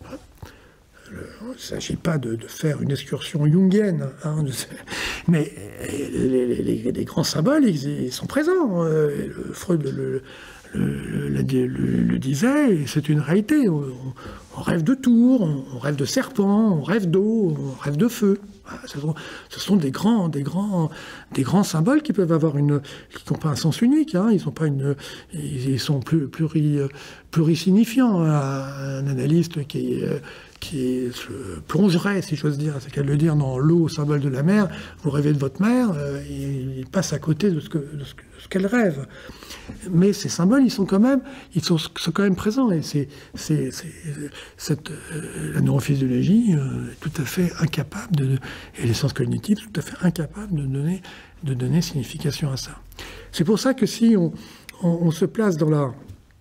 Il ne s'agit pas de, de faire une excursion jungienne, hein, de, mais les, les, les grands symboles, ils, ils sont présents. Euh, Freud le... Le, le, le, le disait, c'est une réalité. On, on rêve de tours, on, on rêve de serpents, on rêve d'eau, on rêve de feu. Ce sont, ce sont des grands, des grands, des grands symboles qui peuvent avoir une, qui n'ont pas un sens unique. Hein, ils sont pas une, ils sont plus pluri, plurisignifiants. Un analyste qui qui se plongerait, si j'ose dire, c'est qu'à le dire, dans l'eau, symbole de la mer, vous rêvez de votre mère, euh, il, il passe à côté de ce que, de ce, ce qu'elle rêve. Mais ces symboles, ils sont quand même, ils sont, sont quand même présents. Et c'est, c'est, c'est, cette, euh, la neurophysiologie euh, est tout à fait incapable de, et les sciences cognitives tout à fait incapables de donner, de donner signification à ça. C'est pour ça que si on, on, on se place dans la,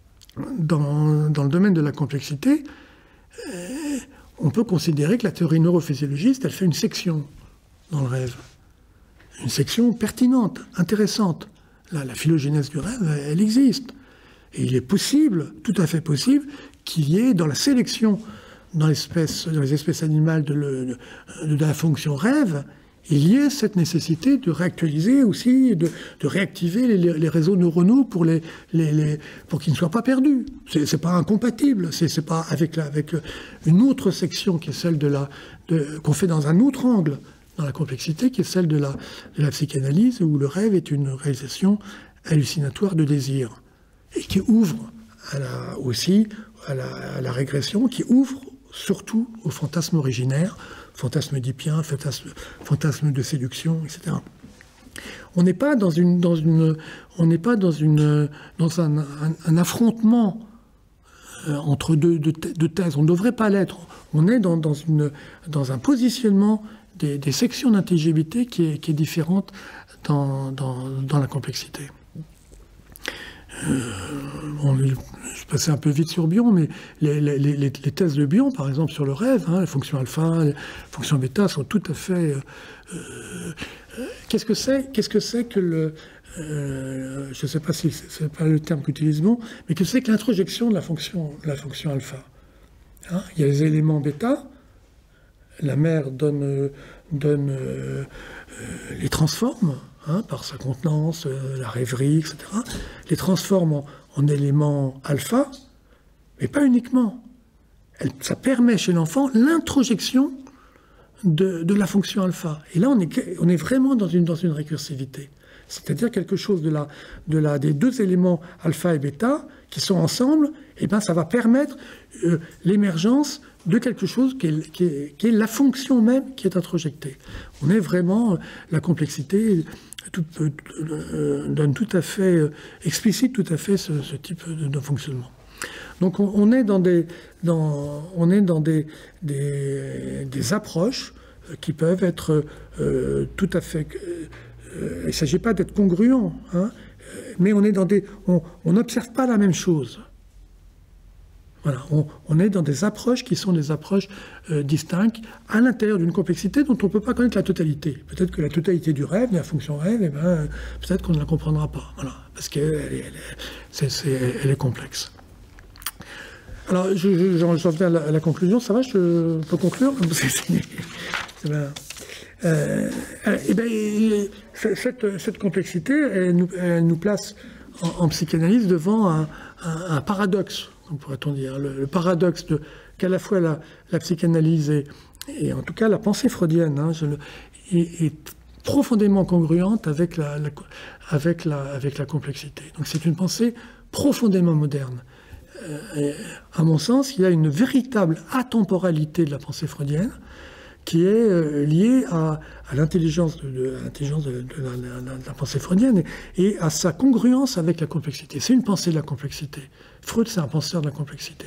dans, dans le domaine de la complexité, euh, on peut considérer que la théorie neurophysiologiste, elle fait une section dans le rêve. Une section pertinente, intéressante. Là, la phylogénèse du rêve, elle existe. Et il est possible, tout à fait possible, qu'il y ait dans la sélection dans, l'espèce, dans les espèces animales de, le, de, de la fonction rêve, il y ait cette nécessité de réactualiser aussi, de, de réactiver les, les réseaux neuronaux pour, les, les, les, pour qu'ils ne soient pas perdus. C'est, c'est pas incompatible, c'est, c'est pas avec, la, avec une autre section qui est celle de la, de, qu'on fait dans un autre angle dans la complexité, qui est celle de la, de la psychanalyse, où le rêve est une réalisation hallucinatoire de désir, et qui ouvre à la, aussi à la, à la régression, qui ouvre surtout au fantasme originaire, fantasme oedipien, fantasme, fantasme de séduction, et cetera. On n'est pas dans une, dans une, on n'est pas dans une, dans un, un, un affrontement euh, entre deux, deux, deux thèses. On ne devrait pas l'être. On est dans, dans une, dans un positionnement des, des sections d'intelligibilité qui est, qui est différente dans, dans, dans la complexité. Euh, bon, je passais un peu vite sur Bion, mais les, les, les, les thèses de Bion, par exemple, sur le rêve, hein, les fonctions alpha, les fonctions bêta, sont tout à fait... Euh, euh, qu'est-ce que c'est, qu'est-ce que c'est que le... Euh, je ne sais pas si c'est pas le terme qu'utilise Bion, mais qu'est-ce que c'est que l'introjection de la fonction, de la fonction alpha, hein, il y a les éléments bêta, la mère donne, donne euh, euh, les transforme, hein, par sa contenance, euh, la rêverie, et cetera, les transforme en, en éléments alpha, mais pas uniquement. Elle, ça permet chez l'enfant l'introjection de, de la fonction alpha. Et là, on est, on est vraiment dans une, dans une récursivité. C'est-à-dire quelque chose de la, de la, des deux éléments alpha et bêta qui sont ensemble, et ben ça va permettre euh, l'émergence de quelque chose qui est, qui, est, qui est la fonction même qui est introjectée. On est vraiment, euh, la complexité tout, euh, donne tout à fait, euh, explicite tout à fait ce, ce type de, de fonctionnement. Donc on, on est dans des, dans, on est dans des, des, des approches qui peuvent être euh, tout à fait... Euh, il ne s'agit pas d'être congruent, hein, mais on est dans des, on n'observe pas la même chose. Voilà, on, on est dans des approches qui sont des approches euh, distinctes à l'intérieur d'une complexité dont on ne peut pas connaître la totalité. Peut-être que la totalité du rêve, de la fonction rêve, eh ben, peut-être qu'on ne la comprendra pas. Voilà, parce qu'elle elle, elle, c'est, c'est, elle est complexe. Alors, je, je, j'en, j'en viens à la, à la conclusion. Ça va, je peux conclure? c'est, c'est, c'est bien. Euh, et ben, cette, cette complexité, elle nous, elle nous place en, en psychanalyse devant un, un, un paradoxe, pourrait-on dire. Le, le paradoxe de qu'à la fois la, la psychanalyse et, et en tout cas la pensée freudienne hein, je le, est, est profondément congruente avec la, la, avec la, avec la complexité. Donc c'est une pensée profondément moderne. Euh, à mon sens, il y a une véritable atemporalité de la pensée freudienne qui est euh, liée à, à l'intelligence de, de, l'intelligence de, de, la, de la pensée freudienne et, et à sa congruence avec la complexité. C'est une pensée de la complexité. Freud, c'est un penseur de la complexité.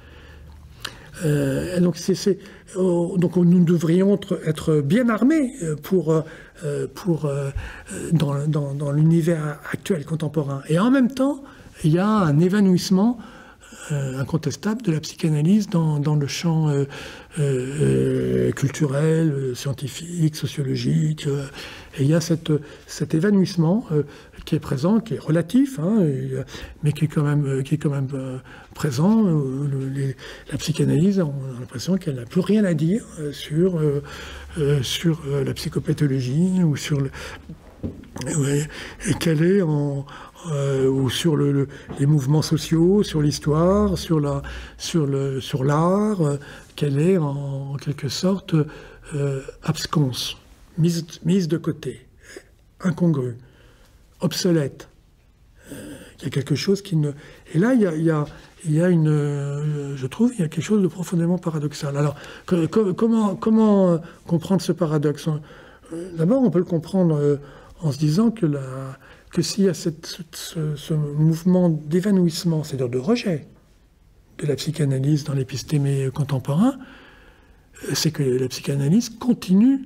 Euh, donc, c'est, c'est, euh, donc nous devrions être, être bien armés pour, euh, pour, euh, dans, dans, dans l'univers actuel, contemporain. Et en même temps, il y a un évanouissement euh, incontestable de la psychanalyse dans, dans le champ euh, euh, culturel, euh, scientifique, sociologique. Euh, et il y a cette, cet évanouissement euh, qui est présent, qui est relatif, hein, et, mais qui est quand même, qui est quand même euh, présent. Euh, le, les, la psychanalyse, on a l'impression qu'elle n'a plus rien à dire euh, sur, euh, euh, sur euh, la psychopathologie ou sur le, ouais, et qu'elle est en Euh, ou sur le, le, les mouvements sociaux, sur l'histoire, sur la, sur le, sur l'art, euh, qu'elle est en, en quelque sorte euh, absconse, mise, mise de côté, incongrue, obsolète. Euh, il y a quelque chose qui ne... Et là, il y a, il y a, il y a une... Euh, je trouve, il y a quelque chose de profondément paradoxal. Alors, que, que, comment, comment comprendre ce paradoxe? D'abord, on peut le comprendre euh, en se disant que la... que s'il y a cette, ce, ce mouvement d'évanouissement, c'est-à-dire de rejet de la psychanalyse dans l'épistémé contemporain, c'est que la psychanalyse continue,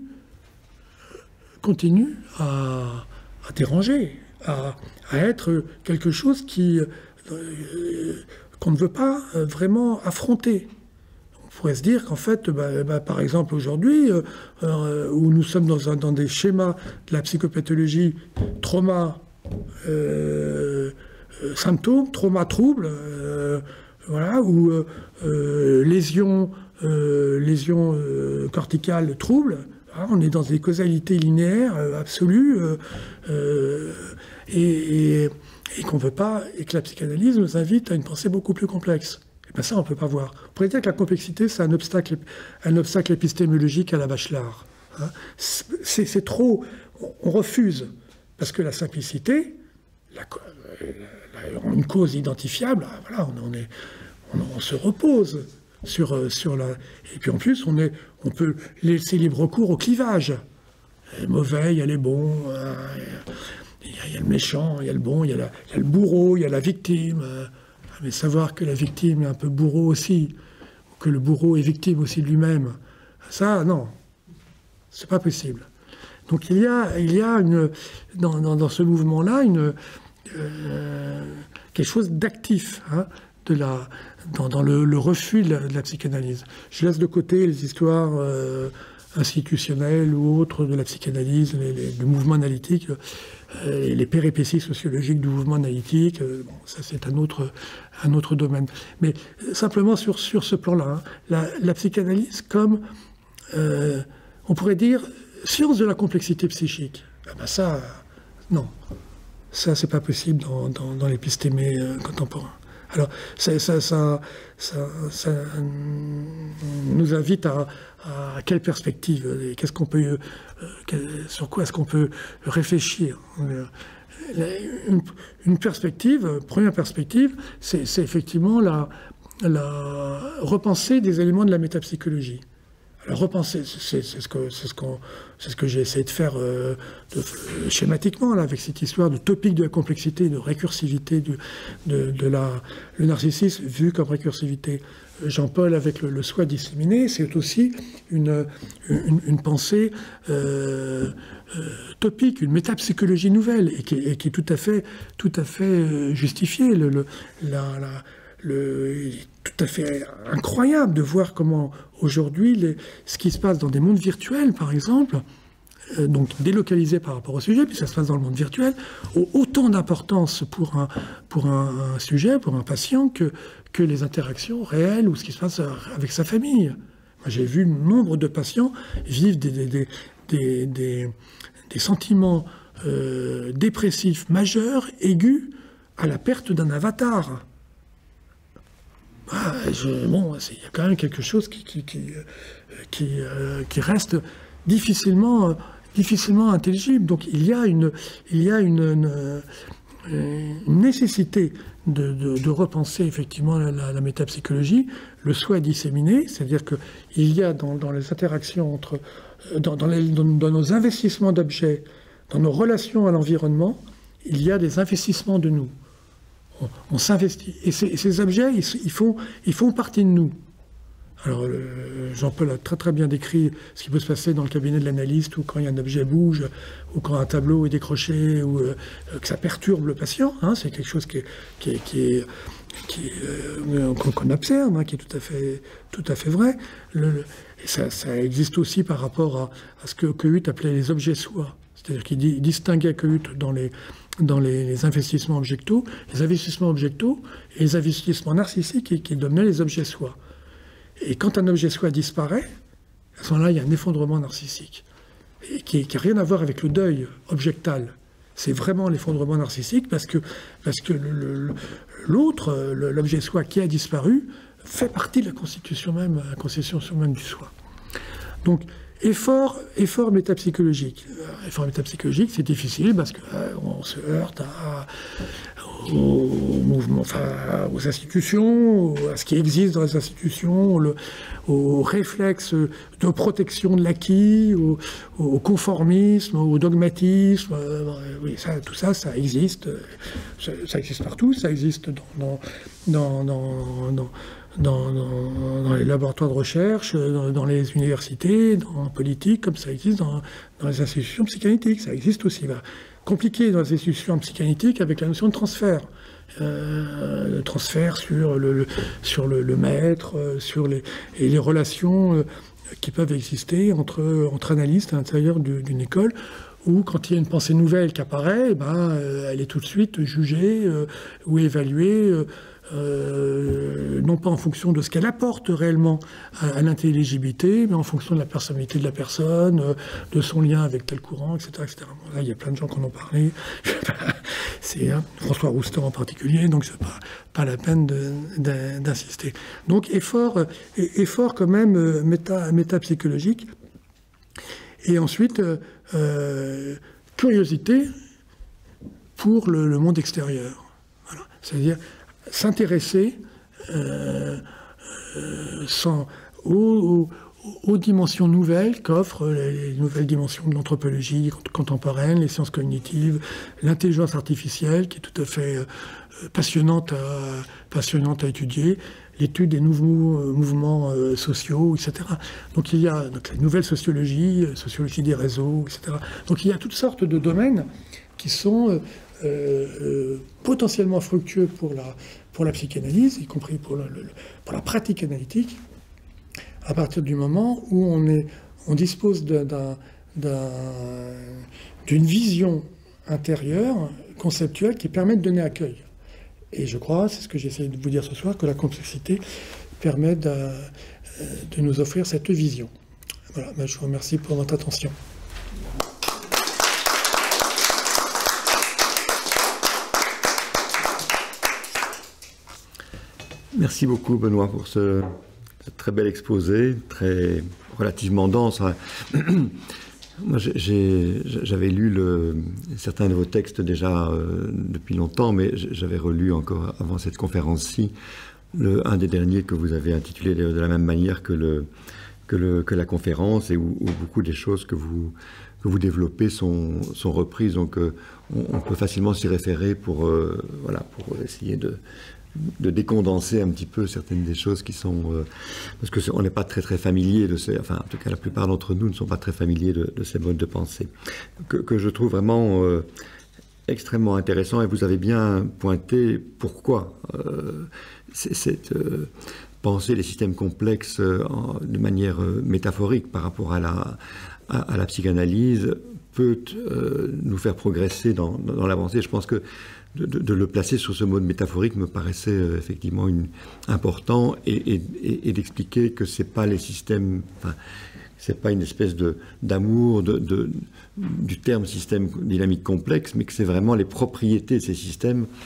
continue à, à déranger, à, à être quelque chose qui, euh, qu'on ne veut pas vraiment affronter. On pourrait se dire qu'en fait, bah, bah, par exemple aujourd'hui, euh, euh, où nous sommes dans, un, dans des schémas de la psychopathologie, trauma, Euh, euh, symptômes, trauma, troubles, euh, voilà, ou euh, euh, lésions, euh, lésions euh, corticales, troubles. Hein, on est dans des causalités linéaires euh, absolues euh, euh, et, et, et qu'on veut pas, et que la psychanalyse nous invite à une pensée beaucoup plus complexe. Et bien ça, on peut pas voir. On pourrait dire que la complexité, c'est un obstacle, un obstacle épistémologique à la Bachelard. Hein. C'est, c'est trop. On refuse. Parce que la simplicité, la, la, une cause identifiable, voilà, on, on, est, on, on se repose sur, sur la... Et puis en plus, on, est, on peut laisser libre cours au clivage. Il y a le mauvais, il y a les bons, il y a, il y a le méchant, il y a le bon, il y a, la, il y a le bourreau, il y a la victime. Mais savoir que la victime est un peu bourreau aussi, que le bourreau est victime aussi de lui-même, ça, non, c'est pas possible. Donc il y a, il y a une, dans, dans, dans ce mouvement-là une, euh, quelque chose d'actif hein, de la, dans, dans le, le refus de la, de la psychanalyse. Je laisse de côté les histoires euh, institutionnelles ou autres de la psychanalyse, les, les, du mouvement analytique, euh, les péripéties sociologiques du mouvement analytique. Euh, bon, ça c'est un autre, un autre domaine. Mais simplement sur, sur ce plan-là, hein, la, la psychanalyse comme, euh, on pourrait dire, science de la complexité psychique. Ah ben ça, non. Ça, c'est pas possible dans, dans, dans l'épistémé euh, contemporain. Alors, ça, ça, ça, ça, ça nous invite à, à quelle perspective, qu'est-ce qu'on peut, euh, quel, sur quoi est-ce qu'on peut réfléchir. Une, une perspective, première perspective, c'est, c'est effectivement la, la repenser des éléments de la métapsychologie. Alors repenser, c'est, c'est, ce que, c'est, ce qu'on, c'est ce que j'ai essayé de faire euh, de, euh, schématiquement, là, avec cette histoire de topique de la complexité, de récursivité, du, de, de la, le narcissisme vu comme récursivité. Jean-Paul, avec le, le soi disséminé, c'est aussi une, une, une pensée euh, euh, topique, une métapsychologie nouvelle, et qui, et qui est tout à fait, tout à fait justifiée. Le, le, la, la, Le, il est tout à fait incroyable de voir comment aujourd'hui les, ce qui se passe dans des mondes virtuels, par exemple, euh, donc délocalisés par rapport au sujet, puis ça se passe dans le monde virtuel, ont autant d'importance pour un, pour un, un sujet, pour un patient, que, que les interactions réelles ou ce qui se passe avec sa famille. Moi, j'ai vu nombre de patients vivre des, des, des, des, des, des sentiments euh, dépressifs majeurs, aigus, à la perte d'un avatar. Ah, je, bon, il y a quand même quelque chose qui, qui, qui, qui, euh, qui reste difficilement, euh, difficilement intelligible. Donc il y a une, il y a une, une, une nécessité de, de, de repenser effectivement la, la, la métapsychologie, le souhait disséminé, c'est-à-dire qu'il y a dans, dans les interactions entre, dans, dans, les, dans, dans nos investissements d'objets, dans nos relations à l'environnement, il y a des investissements de nous. On, on s'investit. Et ces, ces objets, ils, ils, font, ils font partie de nous. Alors, Jean-Paul a très très bien décrit ce qui peut se passer dans le cabinet de l'analyste, ou quand il y a un objet bouge, ou quand un tableau est décroché, ou euh, que ça perturbe le patient. Hein, c'est quelque chose qui est, qui est, qui est, qui est, euh, qu'on observe, hein, qui est tout à fait, tout à fait vrai. Le, le, et ça, ça existe aussi par rapport à, à ce que Quehuth appelait les objets soi. C'est-à-dire qu'il di, distinguait Quehuth dans les dans les, les investissements objectaux, les investissements objectaux et les investissements narcissiques qui, qui dominaient les objets soi. Et quand un objet soi disparaît, à ce moment-là, il y a un effondrement narcissique, et qui n'a rien à voir avec le deuil objectal. C'est vraiment l'effondrement narcissique parce que, parce que l'autre, l'objet soi qui a disparu, fait partie de la constitution même, la constitution même du soi. Donc, effort, effort métapsychologique. Effort métapsychologique, c'est difficile parce qu'on euh, se heurte à, aux mouvements, enfin, aux institutions, à ce qui existe dans les institutions, le, aux réflexes de protection de l'acquis, au, au conformisme, au dogmatisme. Euh, oui, ça, tout ça, ça existe. Ça, ça existe partout. Ça existe dans, dans, dans, dans, dans Dans, dans, dans les laboratoires de recherche, dans, dans les universités, dans la politique, comme ça existe dans, dans les institutions psychanalytiques. Ça existe aussi. Bah, compliqué dans les institutions psychanalytiques avec la notion de transfert. Euh, le transfert sur le, le, sur le, le maître, euh, sur les, et les relations euh, qui peuvent exister entre, entre analystes à l'intérieur d'une école, où quand il y a une pensée nouvelle qui apparaît, eh ben, euh, elle est tout de suite jugée euh, ou évaluée euh, Euh, non pas en fonction de ce qu'elle apporte réellement à, à l'intelligibilité, mais en fonction de la personnalité de la personne, euh, de son lien avec tel courant, et cetera et cetera. Bon, là, il y a plein de gens qui en ont parlé. C'est hein, François Roustan en particulier, donc c'est pas, pas la peine d'insister. Donc, effort, euh, effort quand même euh, méta, métapsychologique. Et ensuite, euh, euh, curiosité pour le, le monde extérieur. Voilà. C'est-à-dire s'intéresser euh, euh, sans, aux, aux, aux dimensions nouvelles qu'offrent les nouvelles dimensions de l'anthropologie contemporaine, les sciences cognitives, l'intelligence artificielle, qui est tout à fait euh, passionnante, à, passionnante à étudier, l'étude des nouveaux mouvements euh, sociaux, et cetera. Donc il y a donc, la nouvelle sociologie, sociologie des réseaux, et cetera. Donc il y a toutes sortes de domaines qui sont euh, euh, potentiellement fructueux pour la, pour la psychanalyse, y compris pour, le, le, pour la pratique analytique, à partir du moment où on, est, on dispose d'une vision intérieure, conceptuelle, qui permet de donner accueil. Et je crois, c'est ce que j'essaie de vous dire ce soir, que la complexité permet de, de nous offrir cette vision. Voilà, ben je vous remercie pour votre attention. Merci beaucoup, Benoît, pour ce, ce très bel exposé, très relativement dense. Moi, j'avais lu le, certains de vos textes déjà euh, depuis longtemps, mais j'avais relu encore avant cette conférence-ci un des derniers que vous avez intitulé de, de la même manière que, le, que, le, que la conférence, et où, où beaucoup des choses que vous, que vous développez sont, sont reprises. Donc, euh, on, on peut facilement s'y référer pour, euh, voilà, pour essayer de... de décondenser un petit peu certaines des choses qui sont... Euh, parce qu'on n'est pas très très familier de ces... Enfin, en tout cas, la plupart d'entre nous ne sont pas très familiers de, de ces modes de pensée. Que, que je trouve vraiment euh, extrêmement intéressant, et vous avez bien pointé pourquoi euh, cette euh, penser les systèmes complexes euh, en, de manière euh, métaphorique par rapport à la, à, à la psychanalyse peut euh, nous faire progresser dans, dans, dans l'avancée. Je pense que De, de, de le placer sur ce mode métaphorique me paraissait euh, effectivement une, important, et, et, et, et d'expliquer que c'est pas les systèmes, enfin, c'est pas une espèce de d'amour de, de, du terme système dynamique complexe, mais que c'est vraiment les propriétés de ces systèmes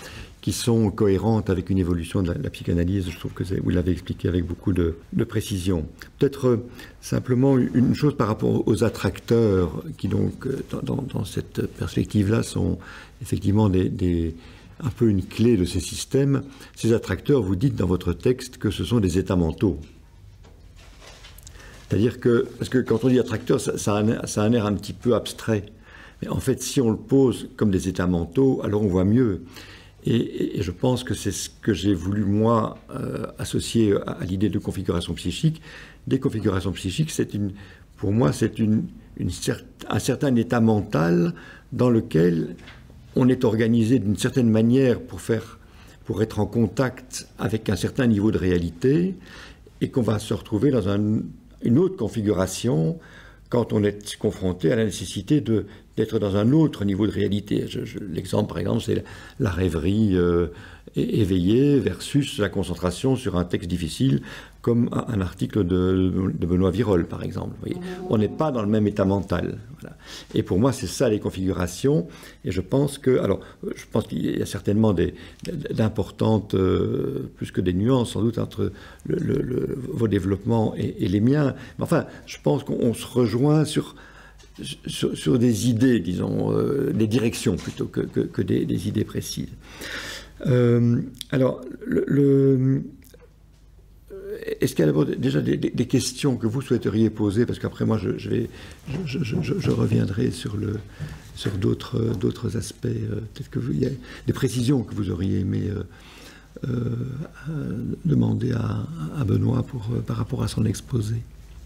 qui sont cohérentes avec une évolution de la, la psychanalyse. Je trouve que vous l'avez expliqué avec beaucoup de, de précision. Peut-être euh, simplement une chose par rapport aux attracteurs, qui donc, dans, dans, dans cette perspective-là, sont effectivement des, des, un peu une clé de ces systèmes. Ces attracteurs, vous dites dans votre texte que ce sont des états mentaux. C'est-à-dire que, parce que quand on dit attracteur, ça, ça, a un, ça a un air un petit peu abstrait. Mais en fait, si on le pose comme des états mentaux, alors on voit mieux. Et, et, et je pense que c'est ce que j'ai voulu, moi, euh, associer à, à l'idée de configuration psychique. Des configurations psychiques, c'est une, pour moi, c'est une, une cer un certain état mental dans lequel on est organisé d'une certaine manière pour, faire, pour être en contact avec un certain niveau de réalité, et qu'on va se retrouver dans un, une autre configuration quand on est confronté à la nécessité de d'être dans un autre niveau de réalité. L'exemple, par exemple, c'est la rêverie euh, éveillée versus la concentration sur un texte difficile, comme un, un article de, de Benoît Virol, par exemple. Vous voyez, on n'est pas dans le même état mental. Voilà. Et pour moi, c'est ça les configurations. Et je pense que, alors, je pense qu'il y a certainement des d'importantes, euh, plus que des nuances, sans doute, entre le, le, le, vos développements et, et les miens. Mais enfin, je pense qu'on se rejoint sur Sur, sur des idées, disons, euh, des directions plutôt que, que, que des, des idées précises. Euh, alors, le, le, est-ce qu'il y a d'abord déjà des, des, des questions que vous souhaiteriez poser? Parce qu'après, moi, je, je, vais, je, je, je, je reviendrai sur, le, sur d'autres, d'autres aspects. Euh, peut-être qu'il y a des précisions que vous auriez aimé euh, euh, demander à, à Benoît pour, euh, par rapport à son exposé.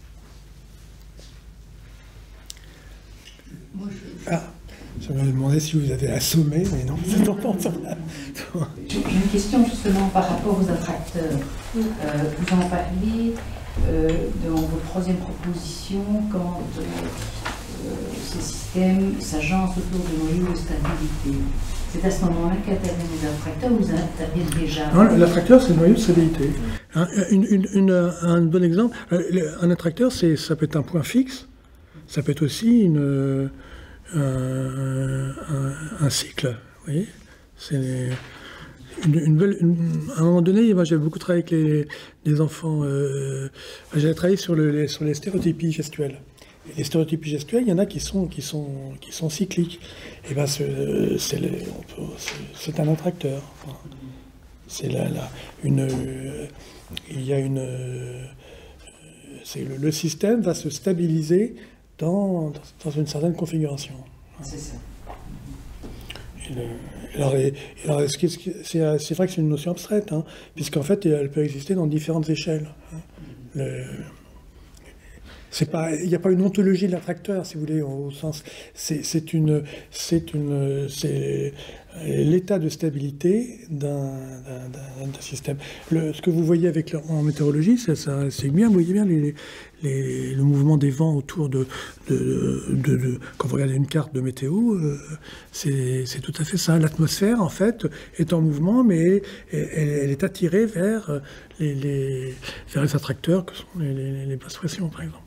Ah, je me demandais si vous avez assommé, mais non, c'est pas ça. J'ai une question justement par rapport aux attracteurs. Euh, vous en parlez euh, dans votre troisième proposition quand euh, ces systèmes s'agencent autour de noyaux de stabilité. C'est à ce moment-là qu'interviennent les attracteurs ou vous interviennent déjà? Non, l'attracteur, c'est le noyau de stabilité. Un, une, une, une, un bon exemple, un attracteur, ça peut être un point fixe, ça peut être aussi une... Un, un, un cycle, vous voyez. C'est une, une belle, une, à un moment donné, moi j'avais beaucoup travaillé avec les, les enfants. Euh, j'avais travaillé sur, le, les, sur les stéréotypies gestuelles. Et les stéréotypies gestuelles, il y en a qui sont, qui sont, qui sont cycliques. Et ben c'est, c'est, c'est un attracteur. Enfin, c'est là, là, une, il y a une, c'est le, le système va se stabiliser Dans, dans une certaine configuration. C'est ça. Et le, alors, et, alors c'est, c'est vrai que c'est une notion abstraite, hein, puisqu'en fait, elle peut exister dans différentes échelles. Hein. Le, c'est pas, il n'y a pas une ontologie de l'attracteur, si vous voulez, au sens. C'est une, c'est une, c'est l'état de stabilité d'un système. Le, ce que vous voyez avec le, en météorologie, c'est bien, vous voyez bien les, les, le mouvement des vents autour de, de, de, de quand vous regardez une carte de météo, euh, c'est tout à fait ça. L'atmosphère, en fait, est en mouvement, mais elle, elle est attirée vers les, les, vers les attracteurs que sont les, les, les basses pressions, par exemple.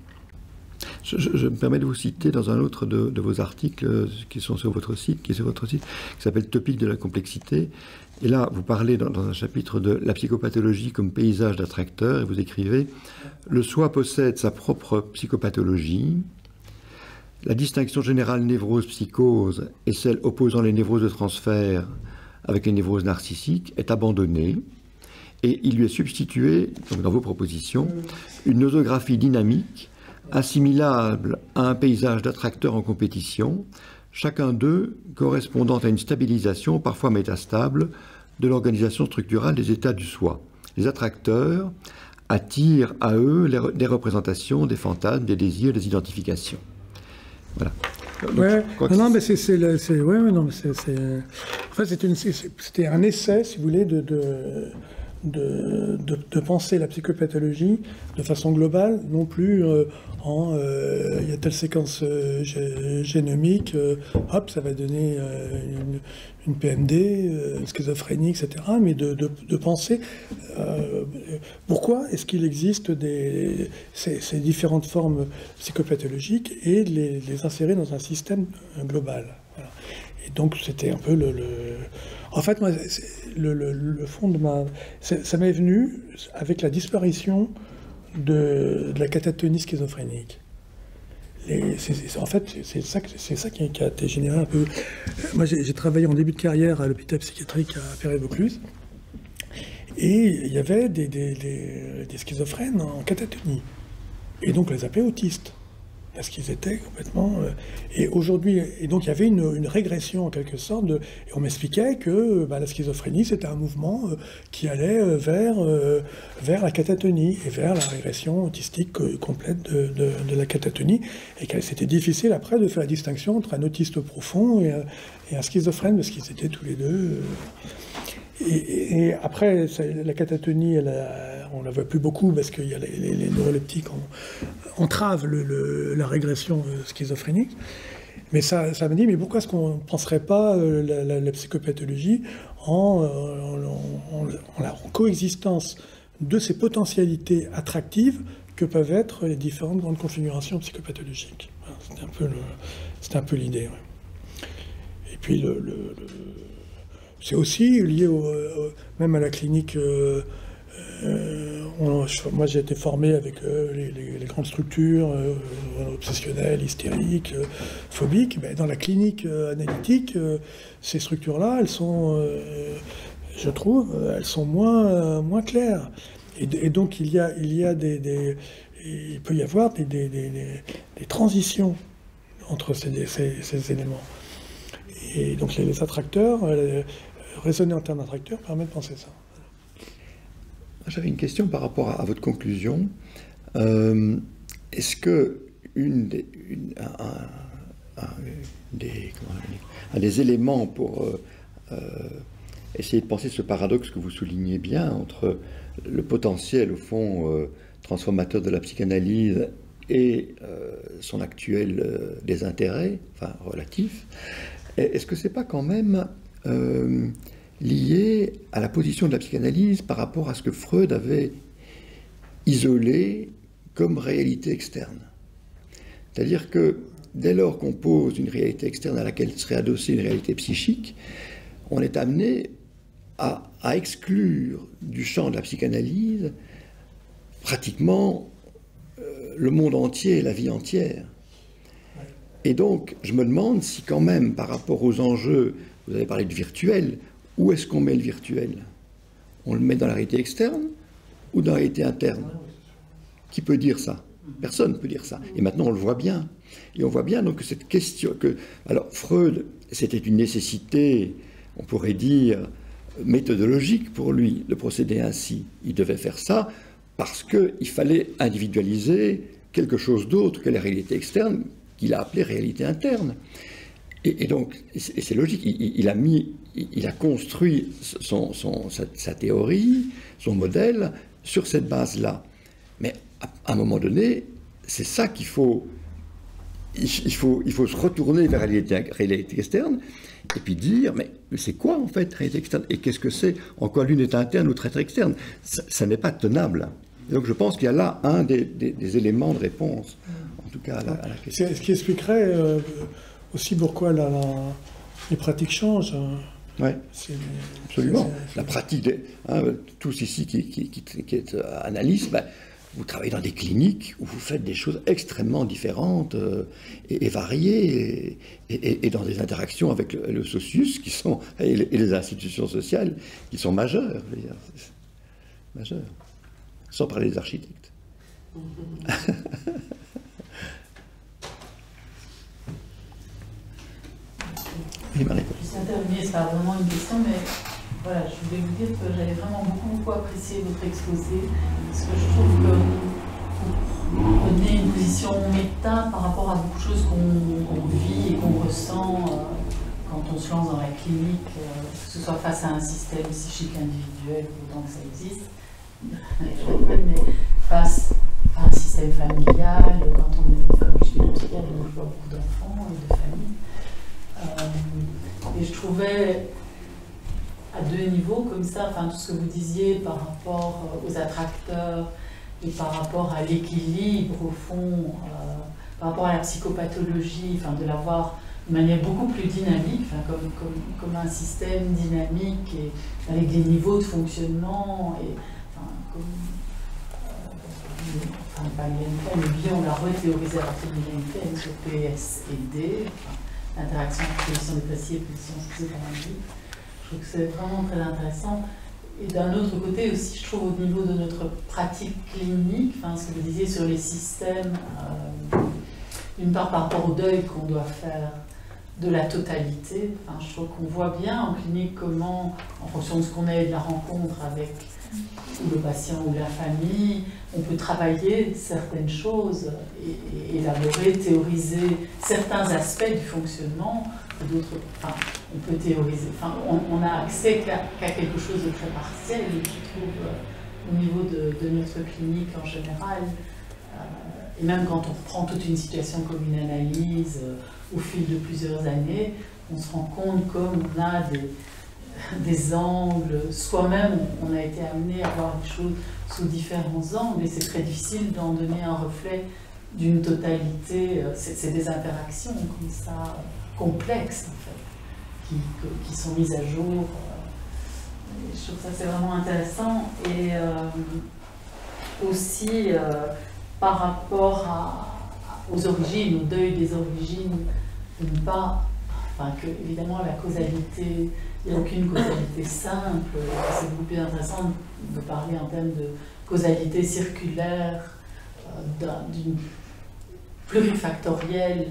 Je, je, je me permets de vous citer dans un autre de, de vos articles qui sont sur votre site, qui est sur votre site, qui s'appelle Topic de la complexité. Et là, vous parlez dans, dans un chapitre de la psychopathologie comme paysage d'attracteurs, et vous écrivez « Le soi possède sa propre psychopathologie. La distinction générale névrose-psychose et celle opposant les névroses de transfert avec les névroses narcissiques est abandonnée. Et il lui est substitué, donc dans vos propositions, une nosographie dynamique assimilable à un paysage d'attracteurs en compétition, chacun d'eux correspondant à une stabilisation, parfois métastable, de l'organisation structurale des états du soi. Les attracteurs attirent à eux les, des représentations, des fantasmes, des désirs, des identifications. Voilà. Donc, ouais, non, non, mais c'est, ouais, ouais, non, mais c'est, en fait, c'était un essai, si vous voulez, de, de, de, de, de penser la psychopathologie de façon globale, non plus euh, en euh, il y a telle séquence euh, génomique, euh, hop, ça va donner euh, une, une P M D, euh, une schizophrénie, et cetera. Mais de, de, de penser euh, pourquoi est-ce qu'il existe des, ces, ces différentes formes psychopathologiques et de les, les insérer dans un système global. Voilà. Et donc c'était un peu le... le... En fait, moi, le, le, le fond de ma... Ça m'est venu avec la disparition de, de la catatonie schizophrénique. Les, c est, c est, en fait, c'est ça, ça qui, qui a été généré un peu... Moi, j'ai travaillé en début de carrière à l'hôpital psychiatrique à Perray-Vaucluse. Et il y avait des, des, des, des schizophrènes en catatonie. Et donc, on les appelait autistes. Parce qu'ils étaient complètement... Euh, et aujourd'hui... Et donc, il y avait une, une régression, en quelque sorte. De, et on m'expliquait que bah, la schizophrénie, c'était un mouvement euh, qui allait euh, vers, euh, vers la catatonie et vers la régression autistique euh, complète de, de, de la catatonie. Et que c'était difficile, après, de faire la distinction entre un autiste profond et, et un schizophrène, parce qu'ils étaient tous les deux... Euh, Et, et après, ça, la catatonie, elle a, on ne la voit plus beaucoup parce que y a les, les, les neuroleptiques en, entravent le, le, la régression schizophrénique. Mais ça, ça me dit, mais pourquoi est-ce qu'on ne penserait pas euh, la, la, la psychopathologie en, en, en, en la en coexistence de ces potentialités attractives que peuvent être les différentes grandes configurations psychopathologiques. Voilà, c'était un peu le, c'était un peu l'idée. Ouais. Et puis le, le, le c'est aussi lié au, euh, même à la clinique. Euh, euh, on, je, moi, j'ai été formé avec euh, les, les, les grandes structures euh, obsessionnelles, hystériques, euh, phobiques. Mais dans la clinique euh, analytique, euh, ces structures-là, elles sont, euh, je trouve, elles sont moins, euh, moins claires. Et, et donc, il y a, il y a des, des, il peut y avoir des, des, des, des transitions entre ces, ces, ces éléments. Et donc, les, les attracteurs. Euh, Raisonner en termes d'attracteurs permet de penser ça. J'avais une question par rapport à, à votre conclusion. Euh, Est-ce que une des, une, un, un, des, comment dire, un des éléments pour euh, euh, essayer de penser ce paradoxe que vous soulignez bien entre le potentiel, au fond, euh, transformateur de la psychanalyse et euh, son actuel euh, désintérêt, enfin relatif, est-ce que c'est pas quand même Euh, lié à la position de la psychanalyse par rapport à ce que Freud avait isolé comme réalité externe. C'est-à-dire que dès lors qu'on pose une réalité externe à laquelle serait adossée une réalité psychique, on est amené à, à exclure du champ de la psychanalyse pratiquement euh, le monde entier et la vie entière. Et donc, je me demande si quand même, par rapport aux enjeux, vous avez parlé de virtuel, où est-ce qu'on met le virtuel? On le met dans la réalité externe ou dans la réalité interne? Qui peut dire ça? Personne ne peut dire ça. Et maintenant, on le voit bien. Et on voit bien donc cette question que... Alors, Freud, c'était une nécessité, on pourrait dire, méthodologique pour lui, de procéder ainsi. Il devait faire ça parce qu'il fallait individualiser quelque chose d'autre que la réalité externe, qu'il a appelée réalité interne. Et, et donc, et c'est logique, il, il a mis, il a construit son, son, sa, sa théorie, son modèle, sur cette base-là. Mais à, à un moment donné, c'est ça qu'il faut, il, il faut, il faut se retourner vers la réalité, réalité externe, et puis dire, mais c'est quoi en fait réalité externe? Et qu'est-ce que c'est? En quoi l'une est interne ou l'autre externe? Ça, ça n'est pas tenable. Et donc je pense qu'il y a là un des, des, des éléments de réponse, en tout cas à la, à la question. Ce qui expliquerait... Euh, aussi pourquoi la, la, les pratiques changent. Oui, absolument. La pratique, de, hein, tous ici qui, qui, qui, qui êtes analystes, ben, vous travaillez dans des cliniques où vous faites des choses extrêmement différentes euh, et, et variées, et, et, et dans des interactions avec le, le socius qui sont, et, les, et les institutions sociales qui sont majeures, je veux dire, majeures, sans parler des architectes. Je suis intervenue, c'est pas vraiment une question, mais voilà, je voulais vous dire que j'avais vraiment beaucoup, beaucoup apprécié votre exposé, parce que je trouve que vous prenez une position méta par rapport à beaucoup de choses qu'on qu'on vit et qu'on ressent euh, quand on se lance dans la clinique, euh, que ce soit face à un système psychique individuel, autant que ça existe, mais face à un système familial, quand on est, comme je dis, psychiatre, on voit beaucoup d'enfants et de familles. Euh, et je trouvais à deux niveaux comme ça, enfin tout ce que vous disiez par rapport aux attracteurs et par rapport à l'équilibre au fond, euh, par rapport à la psychopathologie, enfin de l'avoir de manière beaucoup plus dynamique, enfin, comme, comme, comme un système dynamique et avec des niveaux de fonctionnement. Et, enfin, comme, euh, enfin, pas l'I N P, mais bien on l'a rethéorisé à partir de l'I N P sur P S et D, enfin, l'interaction entre position dépréciée et position schizophrénique. Je trouve que c'est vraiment très intéressant. Et d'un autre côté aussi, je trouve au niveau de notre pratique clinique, enfin, ce que vous disiez sur les systèmes, euh, d'une part par rapport au deuil qu'on doit faire de la totalité, enfin, je trouve qu'on voit bien en clinique comment, en fonction de ce qu'on a et de la rencontre avec le patient ou la famille, on peut travailler certaines choses et, et élaborer, théoriser certains aspects du fonctionnement. D'autres, enfin, on peut théoriser, enfin, on, on a accès qu'à qu'à quelque chose de très partiel, je trouve, euh, au niveau de, de notre clinique en général. Euh, et même quand on reprend toute une situation comme une analyse euh, au fil de plusieurs années, on se rend compte comme on a des, des angles, soi-même on, on a été amené à voir les choses sous différents angles, et c'est très difficile d'en donner un reflet d'une totalité, euh, c'est des interactions comme ça, complexes en fait, qui, qui sont mises à jour. Et je trouve ça c'est vraiment intéressant. Et euh, aussi euh, par rapport à, aux origines, au deuil des origines, de ne pas, enfin que évidemment la causalité, il n'y a aucune causalité simple. C'est beaucoup plus intéressant de parler en termes de causalité circulaire, euh, d'une plurifactorielle.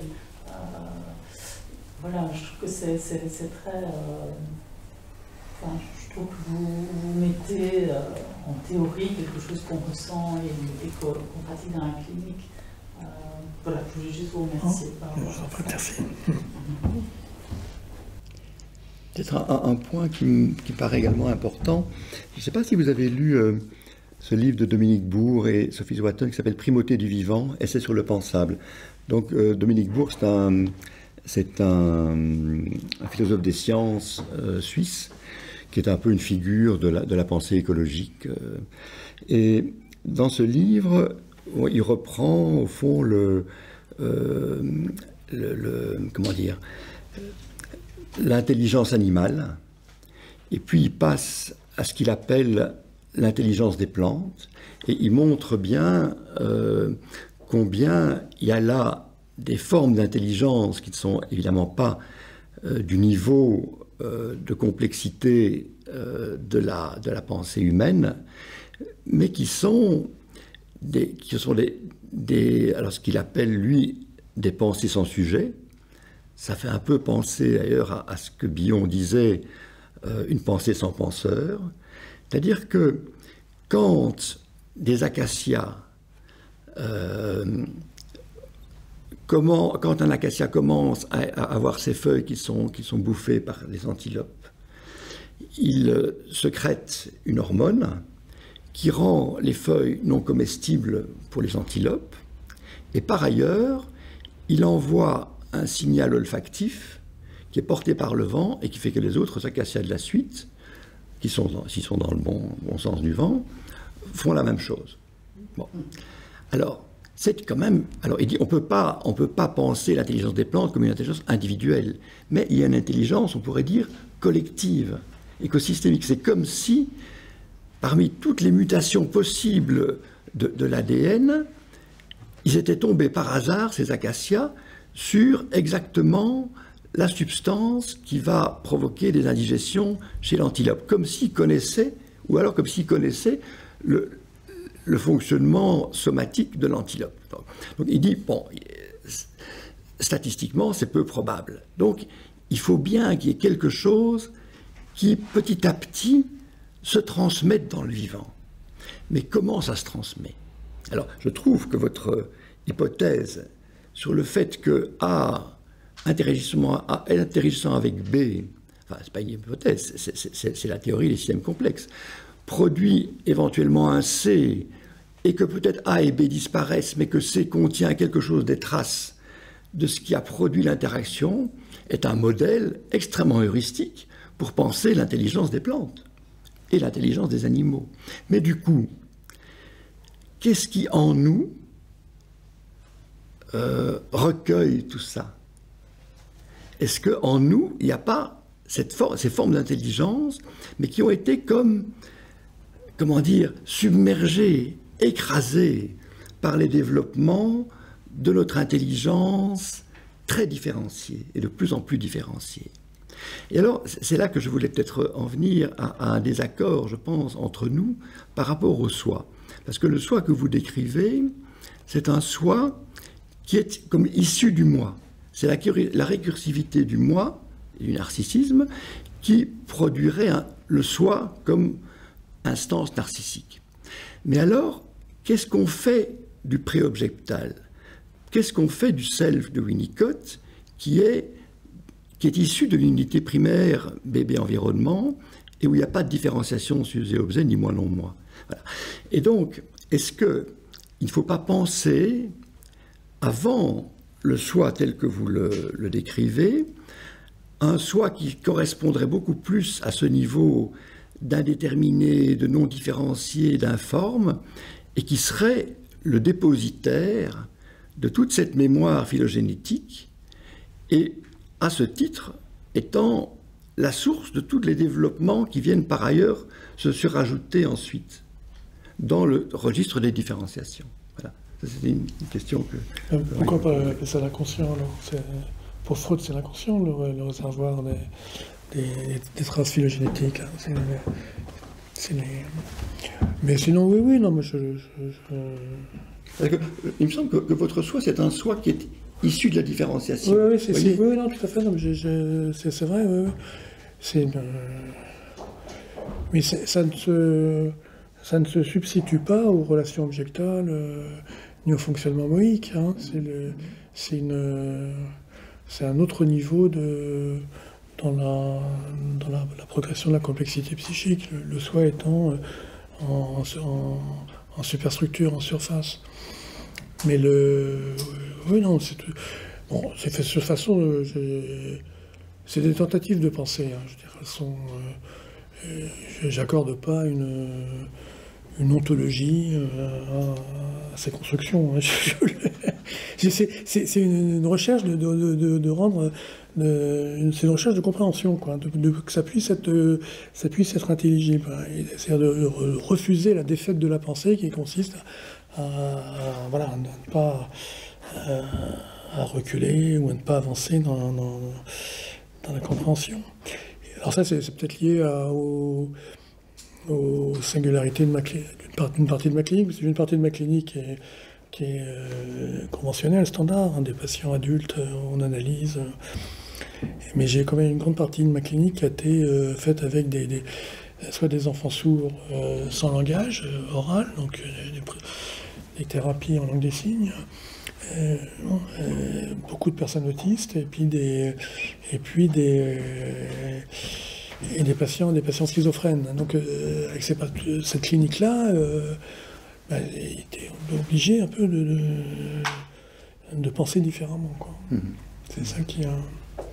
Voilà, je trouve que c'est très... Euh, enfin, je trouve que vous, vous mettez euh, en théorie quelque chose qu'on ressent et, et qu'on pratique dans la clinique. Euh, voilà, je voulais juste vous remercier. Oh, merci. Peut-être un, un point qui me, qui me paraît également important. Je ne sais pas si vous avez lu euh, ce livre de Dominique Bourg et Sophie Zwatten qui s'appelle Primauté du vivant, essai sur le pensable. Donc euh, Dominique Bourg, c'est un... C'est un, un philosophe des sciences euh, suisse qui est un peu une figure de la, de la pensée écologique. Euh, et dans ce livre, il reprend au fond le, euh, le, le comment dire, l'intelligence animale, et puis il passe à ce qu'il appelle l'intelligence des plantes, et il montre bien euh, combien il y a là des formes d'intelligence qui ne sont évidemment pas euh, du niveau euh, de complexité euh, de, la, de la pensée humaine, mais qui sont des, qui sont des, des alors ce qu'il appelle lui des pensées sans sujet. Ça fait un peu penser d'ailleurs à, à ce que Bion disait, euh, une pensée sans penseur. C'est-à-dire que quand des acacias euh, Comment, quand un acacia commence à, à avoir ses feuilles qui sont, qui sont bouffées par les antilopes, il euh, sécrète une hormone qui rend les feuilles non comestibles pour les antilopes, et par ailleurs, il envoie un signal olfactif qui est porté par le vent et qui fait que les autres acacias de la suite, qui sont, s'ils sont dans le bon, bon sens du vent, font la même chose. Bon. Alors, c'est quand même... Alors, il dit, on peut pas, on peut pas penser l'intelligence des plantes comme une intelligence individuelle, mais il y a une intelligence, on pourrait dire, collective, écosystémique. C'est comme si, parmi toutes les mutations possibles de, de l'A D N, ils étaient tombés par hasard, ces acacias, sur exactement la substance qui va provoquer des indigestions chez l'antilope, comme s'ils connaissaient, ou alors comme s'ils connaissaient le... le fonctionnement somatique de l'antilope. Donc, donc il dit, bon, statistiquement, c'est peu probable. Donc, il faut bien qu'il y ait quelque chose qui, petit à petit, se transmette dans le vivant. Mais comment ça se transmet? Alors, je trouve que votre hypothèse sur le fait que A, interagissant, A, interagissant avec B, enfin, c'est pas une hypothèse, c'est la théorie des systèmes complexes, produit éventuellement un C, et que peut-être A et B disparaissent, mais que C contient quelque chose des traces de ce qui a produit l'interaction, est un modèle extrêmement heuristique pour penser l'intelligence des plantes et l'intelligence des animaux. Mais du coup, qu'est-ce qui en nous euh, recueille tout ça? est-ce qu'en nous, il n'y a pas cette for ces formes d'intelligence, mais qui ont été comme, comment dire, submergées, écrasées par les développements de notre intelligence très différenciée et de plus en plus différenciée. Et alors, c'est là que je voulais peut-être en venir à, à un désaccord, je pense, entre nous par rapport au soi. Parce que le soi que vous décrivez, c'est un soi qui est comme issu du moi. C'est la, la récursivité du moi, du narcissisme, qui produirait un, le soi comme instance narcissique. Mais alors, qu'est-ce qu'on fait du préobjectal? Qu'est-ce qu'on fait du self de Winnicott, qui est, qui est issu de l'unité primaire bébé-environnement, et où il n'y a pas de différenciation sujet objet, ni moi non moi. Voilà. Et donc, est-ce qu'il ne faut pas penser, avant le soi tel que vous le, le décrivez, un soi qui correspondrait beaucoup plus à ce niveau d'indéterminé, de non différencié, d'informe, et qui serait le dépositaire de toute cette mémoire phylogénétique, et à ce titre étant la source de tous les développements qui viennent par ailleurs se surajouter ensuite dans le registre des différenciations. Voilà, c'est une question que... Pourquoi pas appeler ça l'inconscient alors? Pour Freud, c'est l'inconscient, le, le réservoir des, des, des traces phylogénétiques. Hein. C'est, c'est les... Mais sinon, oui, oui, non, mais je... je, je... Que, il me semble que, que votre soi, c'est un soi qui est issu de la différenciation. Oui, oui, c'est, c'est, oui non, tout à fait, non, je, je, c'est, c'est vrai, oui, oui. C'est une... Mais c'est, ça, ne se, ça ne se substitue pas aux relations objectales, euh, ni au fonctionnement moïque. Hein. C'est, le, c'est, une, c'est un autre niveau de, dans, la, dans la, la progression de la complexité psychique, le, le soi étant en, en, en superstructure, en surface. Mais le... Oui, non, c'est... Bon, c'est fait de cette façon... J'ai, c'est des tentatives de pensée. Hein, je veux dire, elles sont... Euh, j'accorde pas une, une ontologie à, à ces constructions. Hein. Je, c'est, c'est, c'est une recherche de, de, de, de rendre... De, c'est une recherche de compréhension, quoi, de, de, que ça puisse être, ça puisse être intelligible. Hein, c'est-à-dire de, de refuser la défaite de la pensée qui consiste à, à, voilà, à ne pas... À, à reculer ou à ne pas avancer dans, dans, dans la compréhension. Alors ça, c'est, c'est peut-être lié à, aux, aux singularités de ma, d'une, part, d'une partie de ma clinique, parce que une partie de ma clinique qui est, qui est euh, conventionnelle, standard, hein, des patients adultes en analyse. Mais j'ai quand même une grande partie de ma clinique qui a été euh, faite avec des, des, soit des enfants sourds euh, sans langage euh, oral, donc euh, des, des thérapies en langue des signes, Euh, non, euh, beaucoup de personnes autistes et puis des et puis des euh, et des patients des patients schizophrènes. Donc euh, avec ces, cette clinique là, euh, bah, il était obligé un peu de, de, de penser différemment, quoi. Mmh. C'est ça qui a...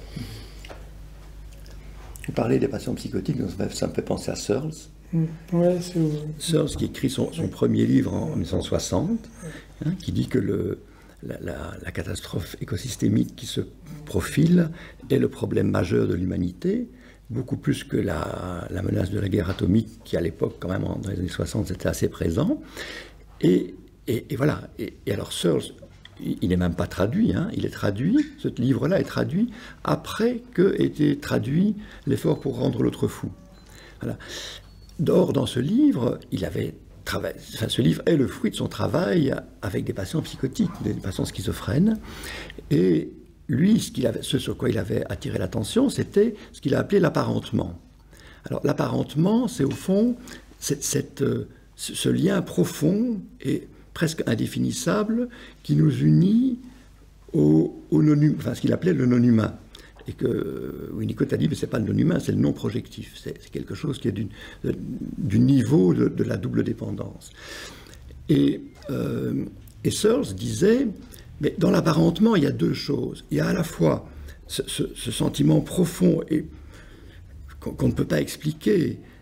Vous parlez des patients psychotiques, ça me fait penser à Searles. Mmh. Ouais, c'est... Searles qui écrit son, son premier livre en dix-neuf cent soixante, hein, qui dit que le La, la, la catastrophe écosystémique qui se profile est le problème majeur de l'humanité, beaucoup plus que la, la menace de la guerre atomique qui, à l'époque, quand même, dans les années soixante, était assez présent. Et, et, et voilà. Et, et alors, Searles, il n'est même pas traduit. Hein, il est traduit, ce livre-là est traduit après qu'ait été traduit L'effort pour rendre l'autre fou. Voilà. Or, dans ce livre, il avait... Enfin, ce livre est le fruit de son travail avec des patients psychotiques, des patients schizophrènes. Et lui, ce, qu'il avait, ce sur quoi il avait attiré l'attention, c'était ce qu'il a appelé l'apparentement. Alors, l'apparentement, c'est au fond cette, cette, ce lien profond et presque indéfinissable qui nous unit au, au non-humain, enfin, ce qu'il appelait le non-humain. Et que Winnicott a dit, mais ce n'est pas le non-humain, c'est le non-projectif. C'est, c'est quelque chose qui est d'une, du niveau de, de la double dépendance. Et, euh, et Searles disait, mais dans l'apparentement, il y a deux choses. Il y a à la fois ce, ce, ce sentiment profond et qu'on, qu'on ne peut pas expliquer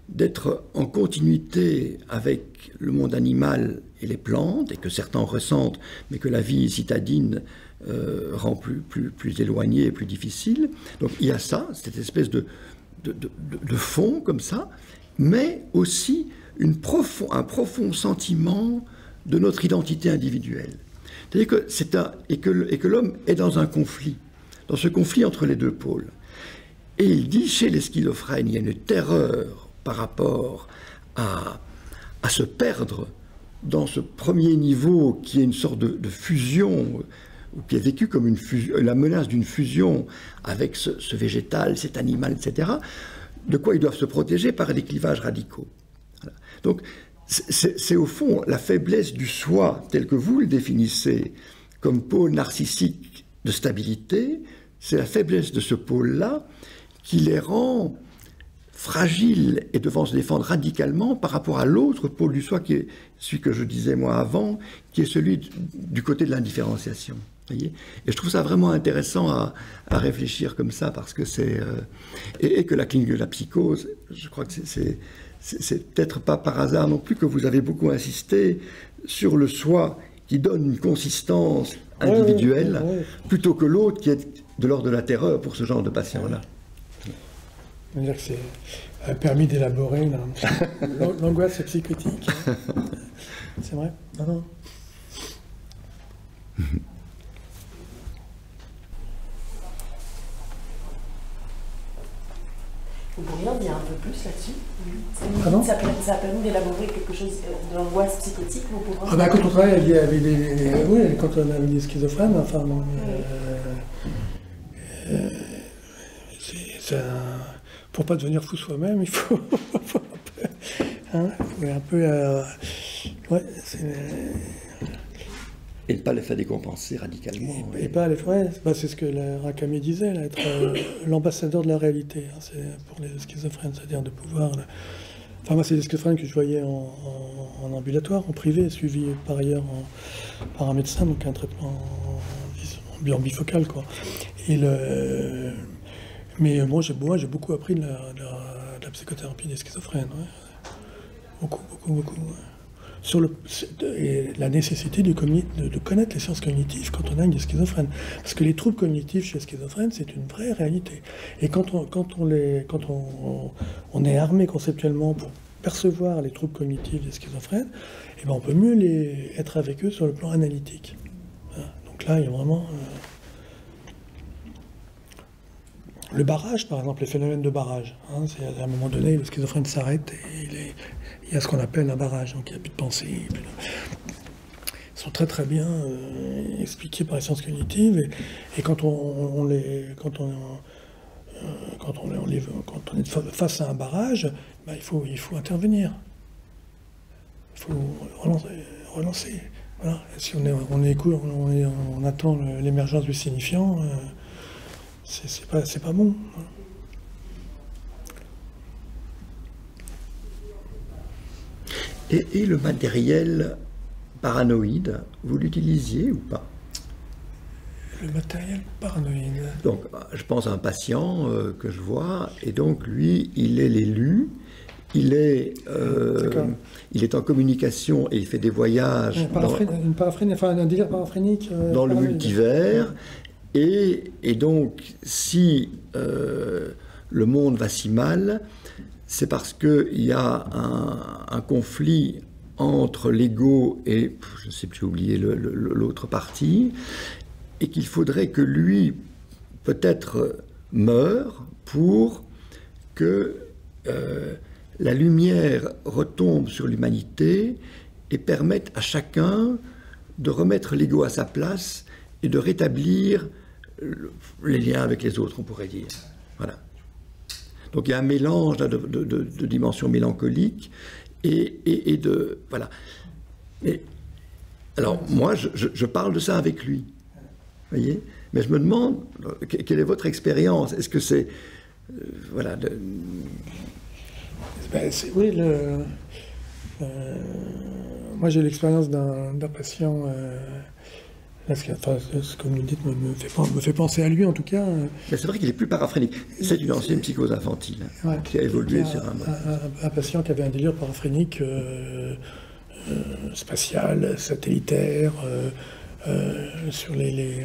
d'être en continuité avec le monde animal et les plantes, et que certains ressentent, mais que la vie citadine euh, rend plus, plus, plus éloignée et plus difficile. Donc il y a ça, cette espèce de, de, de, de fond comme ça, mais aussi une profond, un profond sentiment de notre identité individuelle. C'est-à-dire que c'est un, et que, et que l'homme est dans un conflit, dans ce conflit entre les deux pôles. Et il dit, chez les schizophrènes, il y a une terreur par rapport à, à se perdre dans ce premier niveau qui est une sorte de, de fusion, ou qui est vécu comme une fusion, la menace d'une fusion avec ce, ce végétal, cet animal, et cetera, de quoi ils doivent se protéger par des clivages radicaux. Voilà. Donc, c'est au fond la faiblesse du soi, tel que vous le définissez, comme pôle narcissique de stabilité, c'est la faiblesse de ce pôle-là qui les rend fragiles et devant se défendre radicalement par rapport à l'autre pôle du soi, qui est celui que je disais moi avant, qui est celui du côté de l'indifférenciation. Voyez, et je trouve ça vraiment intéressant à, à réfléchir comme ça, parce que c'est... Euh, et, et que la clinique de la psychose, je crois que c'est... C'est peut-être pas par hasard non plus que vous avez beaucoup insisté sur le soi qui donne une consistance individuelle, ouais, ouais, ouais. plutôt que l'autre qui est de l'ordre de la terreur pour ce genre de patient-là. On va dire que c'est un permis d'élaborer l'angoisse psychotique. C'est vrai? Non, non. Vous pourriez en dire un peu plus là-dessus? Pardon? Ça, ça a permis d'élaborer quelque chose de l'angoisse psychotique, vous pouvez... Ah bah, quand on travaille avec, avec des, des, oui, quand on a avec des schizophrènes, enfin, non, oui. euh, euh, c'est un... Pour pas devenir fou soi-même, il faut, faut un peu... Hein, faut un peu euh, ouais, c'est... Et ne pas les faire décompenser radicalement. Et, et pas les ouais, bah c'est ce que la Rakami disait, là, être euh, l'ambassadeur de la réalité, hein, c'est pour les schizophrènes, c'est-à-dire de pouvoir... Là, enfin, moi, c'est des schizophrènes que je voyais en, en, en ambulatoire, en privé, suivi par ailleurs en, par un médecin, donc un traitement en, en bifocal, quoi. Et le... Mais moi, j'ai moi, j'ai beaucoup appris de la, de la, de la psychothérapie des schizophrènes, ouais. Beaucoup, beaucoup, beaucoup, ouais. Sur le, et la nécessité de, de, de connaître les sciences cognitives quand on a une schizophrène. Parce que les troubles cognitifs chez les schizophrènes, c'est une vraie réalité. Et quand on, quand on, les, quand on, on est armé conceptuellement pour percevoir les troubles cognitifs des schizophrènes, eh ben on peut mieux les, être avec eux sur le plan analytique. Donc là, il y a vraiment... Euh, le barrage, par exemple, les phénomènes de barrage. Hein, c'est à un moment donné, le schizophrène s'arrête et il est... Il y a ce qu'on appelle un barrage, donc il n'y a plus de pensée. Plus de... Ils sont très très bien euh, expliqués par les sciences cognitives, et, et quand on, on les, quand on, euh, quand on, on les, quand on est face à un barrage, bah, il faut, il faut intervenir. Il faut relancer. relancer. Voilà. Si on est, on est, on, est, on attend l'émergence du signifiant, euh, c'est pas, c'est pas bon. Voilà. Et, et le matériel paranoïde, vous l'utilisiez ou pas? Le matériel paranoïde. Donc, je pense à un patient euh, que je vois, et donc lui, il est l'élu, il est, euh, il est en communication et il fait des voyages. Une paraphrénie, dans, une paraphrénie, enfin un délire paraphrénique. Euh, dans le multivers, et, et donc, si euh, le monde va si mal, c'est parce qu'il y a un, un conflit entre l'ego et, je ne sais plus, j'ai oublié l'autre partie, et qu'il faudrait que lui, peut-être, meure pour que euh, la lumière retombe sur l'humanité et permette à chacun de remettre l'ego à sa place et de rétablir les liens avec les autres, on pourrait dire. Voilà. Donc il y a un mélange de, de, de, de dimensions mélancoliques et, et, et de... Voilà. Et, alors moi, je, je parle de ça avec lui. Vous voyez? Mais je me demande, quelle est votre expérience? Est-ce que c'est... Euh, voilà... De... Ben, oui, le, euh, moi j'ai l'expérience d'un patient... Euh, Là, ce, enfin, ce que vous nous dites me, me, fait, me fait penser à lui, en tout cas. Mais c'est vrai qu'il est plus paraphrénique. C'est une ancienne psychose infantile hein, ouais, qui a évolué sur un, un, un, un patient qui avait un délire paraphrénique euh, euh, spatial, satellitaire, euh, euh, sur les, les,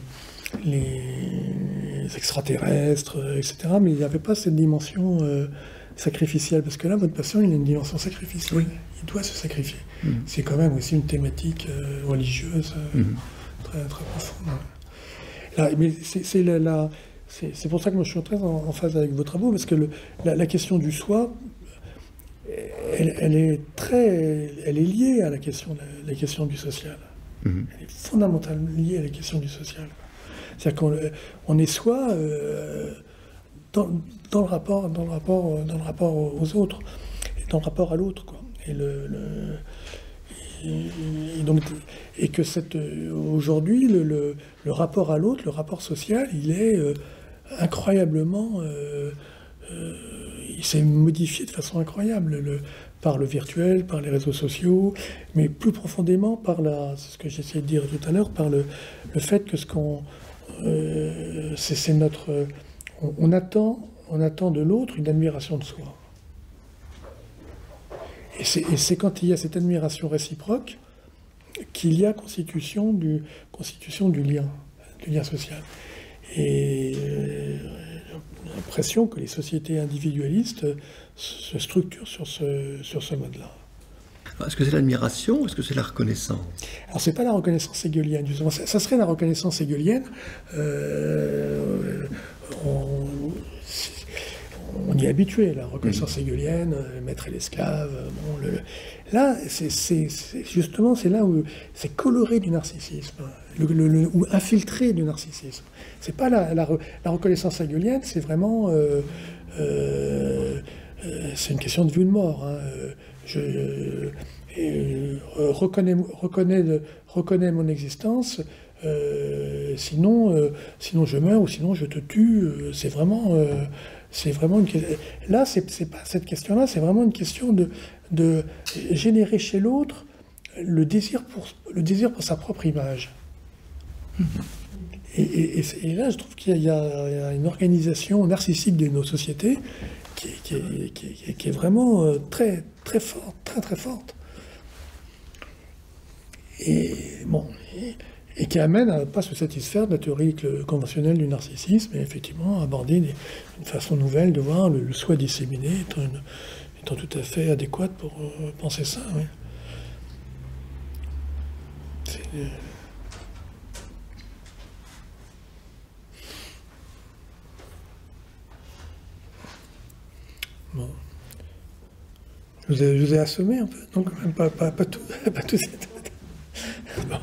les extraterrestres, et cetera. Mais il n'y avait pas cette dimension euh, sacrificielle, parce que là, votre patient, il a une dimension sacrificielle. Oui. Il doit se sacrifier. Mmh. C'est quand même aussi une thématique euh, religieuse euh, mmh. très, très profonde. Là, mais c'est la, la, pour ça que moi je suis très en, en phase avec vos travaux, parce que le, la, la question du soi, elle, elle est très, elle est liée à la question, la, la question du social. Mmh. Elle est fondamentalement liée à la question du social. C'est-à-dire qu'on on est soi euh, dans, dans le rapport, dans le rapport, dans le rapport aux autres, et dans le rapport à l'autre, quoi. Et, le, le, et, et, donc, et que cette, aujourd'hui, le, le, le rapport à l'autre, le rapport social, il est euh, incroyablement... Euh, euh, il s'est modifié de façon incroyable, le, par le virtuel, par les réseaux sociaux, mais plus profondément par la... C'est ce que j'essayais de dire tout à l'heure, par le, le fait que ce qu'on... Euh, c'est notre... On, on, attend, on attend de l'autre une admiration de soi. Et c'est quand il y a cette admiration réciproque qu'il y a constitution du, constitution du lien, du lien social. Et euh, j'ai l'impression que les sociétés individualistes se structurent sur ce, sur ce mode-là. Est-ce que c'est l'admiration ou est-ce que c'est la reconnaissance? Alors, c'est pas la reconnaissance hegelienne, justement. Ça, ça serait la reconnaissance hegelienne. Euh, on, On y est habitué, la reconnaissance hegelienne, le maître et l'esclave. Bon, le... Là, c'est justement, c'est là où c'est coloré du narcissisme, le, le, le, ou infiltré du narcissisme. C'est pas la, la, la reconnaissance hegelienne, c'est vraiment, euh, euh, euh, c'est une question de vie ou de mort. Hein. Je euh, euh, reconnais, reconnais, reconnais mon existence. Euh, sinon, euh, sinon je meurs ou sinon je te tue. Euh, c'est vraiment, euh, c'est vraiment une question. Là, c'est pas cette question-là. C'est vraiment une question de, de générer chez l'autre le désir pour le désir pour sa propre image. Et, et, et, et là, je trouve qu'il y, y, y a une organisation narcissique de nos sociétés qui, qui, qui, qui est vraiment très, très forte, très très forte. Et bon. Et, et qui amène à ne pas se satisfaire de la théorie conventionnelle du narcissisme, et effectivement à aborder des, une façon nouvelle de voir le, le soi disséminé étant, une, étant tout à fait adéquate pour euh, penser ça. Oui. Euh... Bon. Je vous ai, je vous ai assommé un peu, donc même pas, pas, pas tout. Pas tout bon.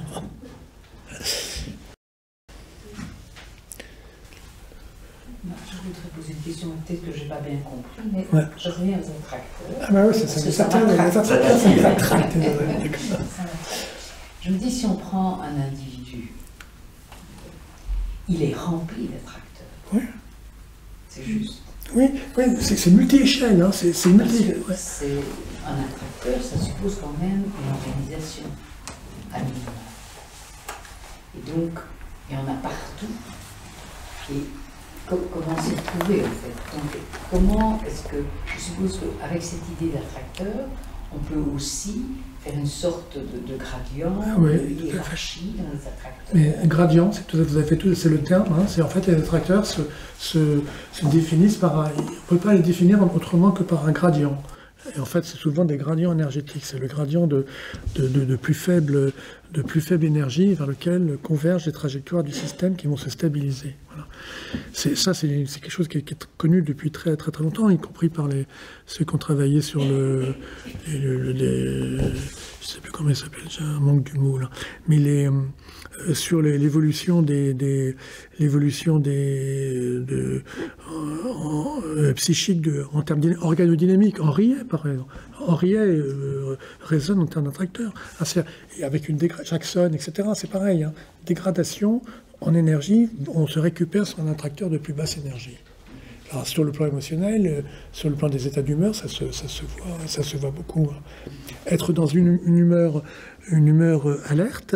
Je voudrais poser une question, peut-être que je n'ai pas bien compris, mais ouais. Je reviens aux attracteurs. Ah bah oui, c'est ça. Certains, les attracteurs sont attractés. Je me dis, si on prend un individu, il est rempli d'attracteurs. Oui. C'est juste. Oui, oui c'est multi-échelle. Hein, c'est multi ouais. Un attracteur, ça suppose quand même une organisation à minimum. Et donc, il y en a partout. Et comment s'y retrouver, en fait? Donc, comment est-ce que, je suppose qu'avec cette idée d'attracteur, on peut aussi faire une sorte de, de gradient, ah oui, de hiérarchie dans les attracteurs. Mais gradient, c'est tout, vous avez fait tout, c'est le terme. Hein, c'est en fait les attracteurs se, se, se définissent par, un, on ne peut pas les définir autrement que par un gradient. Et en fait, c'est souvent des gradients énergétiques. C'est le gradient de, de, de, de, plus faible, de plus faible énergie vers lequel convergent les trajectoires du système qui vont se stabiliser. Voilà. Ça, c'est quelque chose qui est, qui est connu depuis très très très longtemps, y compris par les, ceux qui ont travaillé sur le... Les, les, les, je ne sais plus comment il s'appelle, j'ai un manque du mot là. Mais les, euh, sur l'évolution des, des, l'évolution des... De, en, euh, psychique de, en termes organodynamiques. Henriet, par exemple. Henriet euh, résonne en termes d'attracteur. Ah, avec une dégradation, Jackson, et cetera. C'est pareil. Hein. Dégradation en énergie, on se récupère sur un attracteur de plus basse énergie. Alors, sur le plan émotionnel, euh, sur le plan des états d'humeur, ça se, ça, se voit, ça se voit beaucoup. Hein. Être dans une, une, humeur, une humeur alerte,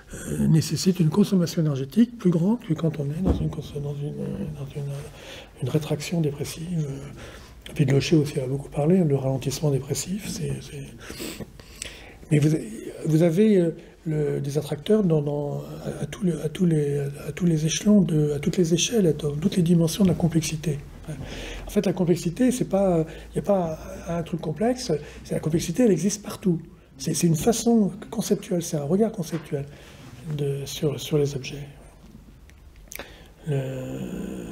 euh, nécessitent une consommation énergétique plus grande que quand on est dans une, dans une, dans une, une rétraction dépressive. Viglocher aussi a beaucoup parlé, le ralentissement dépressif. C'est, c'est... Mais vous, vous avez euh, le, des attracteurs dans, dans, à, à, tous les, à, tous les, à tous les échelons, de, à toutes les échelles, à toutes les dimensions de la complexité. En fait, la complexité, c'est pas, il n'y a pas un truc complexe. C'est la complexité, elle existe partout. C'est, c'est une façon conceptuelle, c'est un regard conceptuel de, sur, sur les objets. Le...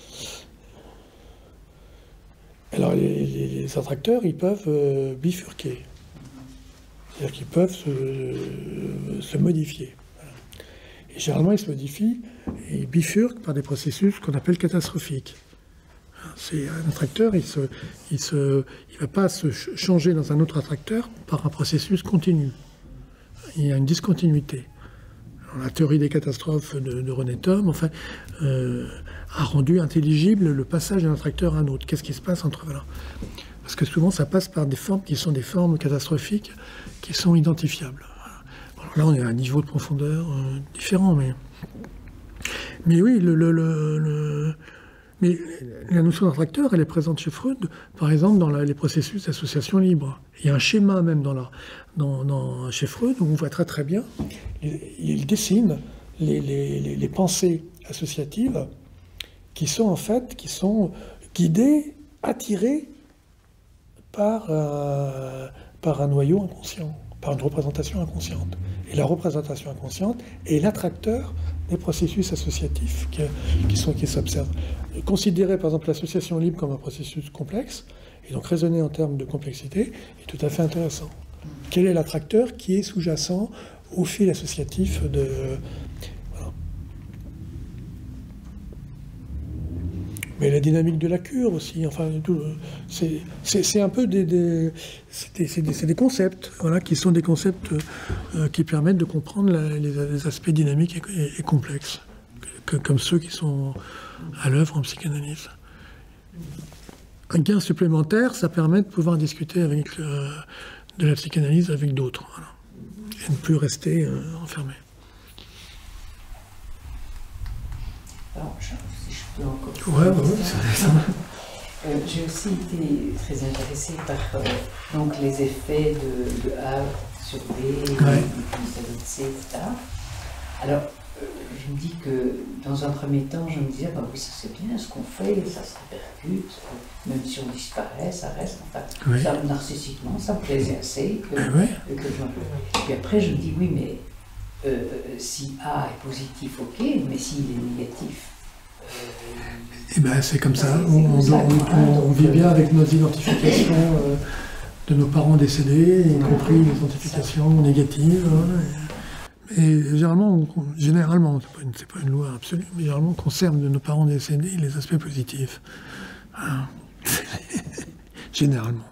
Alors, les, les, les attracteurs, ils peuvent euh, bifurquer. C'est-à-dire qu'ils peuvent se, se modifier. Voilà. Et généralement, ils se modifient et ils bifurquent par des processus qu'on appelle catastrophiques. C'est un attracteur, il ne il se, il va pas se changer dans un autre attracteur par un processus continu. Il y a une discontinuité. Alors, la théorie des catastrophes de, de René Thom, enfin, euh, a rendu intelligible le passage d'un attracteur à un autre. Qu'est-ce qui se passe entre... Voilà. Parce que souvent, ça passe par des formes qui sont des formes catastrophiques qui sont identifiables. Voilà. Bon, là, on est à un niveau de profondeur euh, différent, mais... Mais oui, le... le, le, le Mais la notion d'attracteur, elle est présente chez Freud, par exemple, dans la, les processus d'association libre. Il y a un schéma même dans la, dans, dans, chez Freud où on voit très très bien, il, il dessine les, les, les, les pensées associatives qui sont en fait, qui sont guidées, attirées par, euh, par un noyau inconscient, par une représentation inconsciente. Et la représentation inconsciente est l'attracteur des processus associatifs qui, qui, sont, qui s'observent. Considérer par exemple l'association libre comme un processus complexe, et donc raisonner en termes de complexité, est tout à fait intéressant. Quel est l'attracteur qui est sous-jacent au fil associatif de... Voilà. Mais la dynamique de la cure aussi, enfin, c'est, c'est, c'est un peu des, des, c'est des, c'est des, c'est des concepts, voilà, qui sont des concepts euh, qui permettent de comprendre la, les, les aspects dynamiques et, et, et complexes, que, comme ceux qui sont à l'œuvre en psychanalyse. Un gain supplémentaire, ça permet de pouvoir discuter avec, euh, de la psychanalyse avec d'autres, voilà, et ne plus rester euh, enfermé. Alors, je, si je peux encore... Ouais, ouais, ouais, c'est intéressant. Euh, j'ai aussi été très intéressée par euh, donc les effets de, de A sur B, ouais. de C, et cetera. Alors, euh, je me dis que dans un premier temps, je me disais, bah oui, ça c'est bien ce qu'on fait, ça se répercute, même si on disparaît, ça reste, enfin, ouais. ça, narcissiquement, ça me plaisait assez. Que, ah ouais. que je... Et puis après, je me dis, oui, mais euh, si A est positif, ok, mais s'il est négatif, Eh ben, c'est comme ça, on, on, on, on vit bien avec nos identifications euh, de nos parents décédés, y compris les identifications négatives. Hein, et, et généralement, on, généralement c'est pas, une, c'est pas une loi absolue, mais généralement on conserve de nos parents décédés les aspects positifs. Hein. Généralement.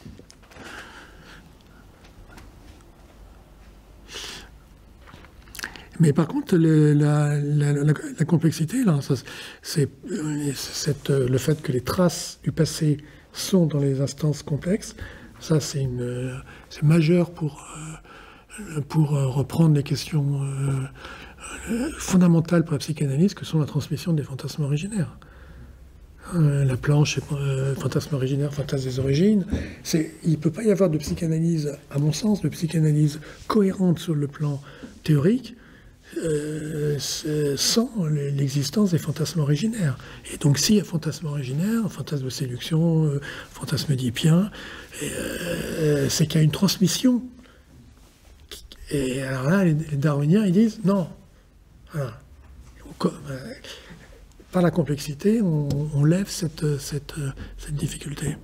Mais par contre, le, la, la, la, la complexité, là, ça, c'est, c'est le fait que les traces du passé sont dans les instances complexes, ça c'est, une, c'est majeur pour, pour reprendre les questions fondamentales pour la psychanalyse, que sont la transmission des fantasmes originaires. La planche, euh, fantasme originaire, fantasme des origines. C'est, il ne peut pas y avoir de psychanalyse, à mon sens, de psychanalyse cohérente sur le plan théorique, Euh, sans l'existence des fantasmes originaires. Et donc s'il y a fantasme originaire, fantasme de séduction, euh, fantasme oedipien, euh, c'est qu'il y a une transmission. Et alors là, les, les darwiniens, ils disent non. Voilà. Donc, euh, par la complexité, on, on lève cette, cette, cette difficulté.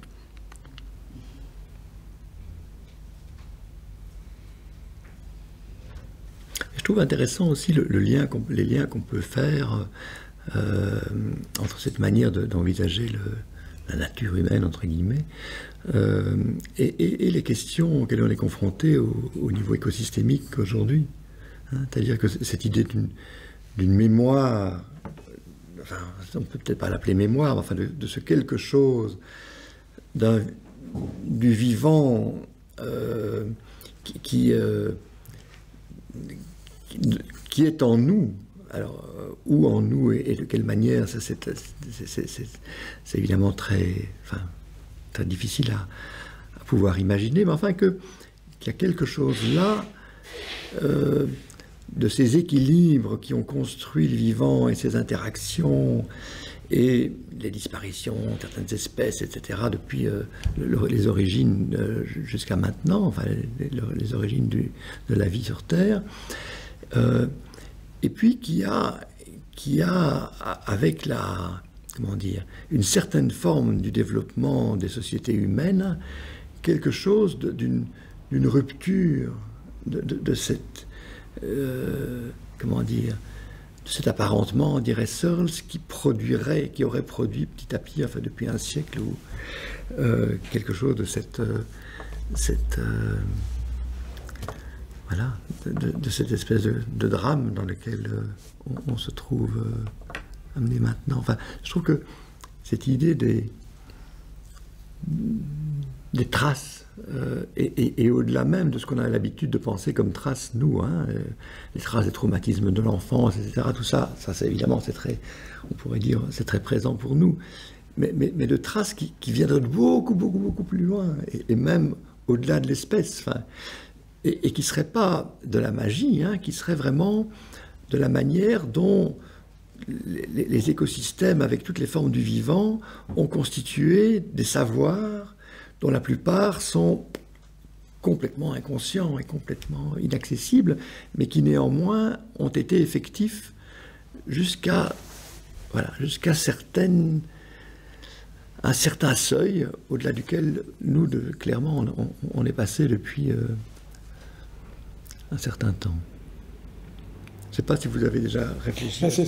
Je trouve intéressant aussi le, le lien les liens qu'on peut faire euh, entre cette manière de, d'envisager le, la nature humaine, entre guillemets, euh, et, et, et les questions auxquelles on est confronté au, au niveau écosystémique aujourd'hui. Hein, c'est-à-dire que cette idée d'une, d'une mémoire, enfin, on peut peut-être pas l'appeler mémoire, mais enfin de, de ce quelque chose, d'un, du vivant euh, qui... qui euh, qui est en nous. Alors, euh, où en nous et, et de quelle manière, ça c'est évidemment très, enfin, très difficile à, à pouvoir imaginer, mais enfin que qu'il y a quelque chose là euh, de ces équilibres qui ont construit le vivant et ses interactions et les disparitions de certaines espèces, et cetera, depuis euh, le, les origines euh, jusqu'à maintenant, enfin les, les origines du, de la vie sur Terre, euh, et puis qui a, qui a, avec la, comment dire, une certaine forme du développement des sociétés humaines, quelque chose d'une d'une rupture de, de, de cette, euh, comment dire, de cet apparentement, dirait Searle, qui produirait, qui aurait produit petit à petit, enfin depuis un siècle, ou euh, quelque chose de cette, euh, cette euh, voilà, de, de, de cette espèce de, de drame dans lequel euh, on, on se trouve euh, amené maintenant. Enfin, je trouve que cette idée des des traces, euh, et, et, et au-delà même de ce qu'on a l'habitude de penser comme traces, nous, hein, euh, les traces des traumatismes de l'enfance, et cetera, tout ça, ça c'est évidemment, c'est très, on pourrait dire, c'est très présent pour nous, mais, mais, mais de traces qui, qui viendraient de beaucoup, beaucoup, beaucoup plus loin, et, et même au-delà de l'espèce, enfin, et, et qui ne seraient pas de la magie, hein, qui seraient vraiment de la manière dont les, les écosystèmes, avec toutes les formes du vivant, ont constitué des savoirs dont la plupart sont complètement inconscients et complètement inaccessibles, mais qui néanmoins ont été effectifs jusqu'à voilà, jusqu'à certaines un certain seuil au-delà duquel nous, de, clairement, on, on est passé depuis euh, un certain temps. Je ne sais pas si vous avez déjà réfléchi. Ah,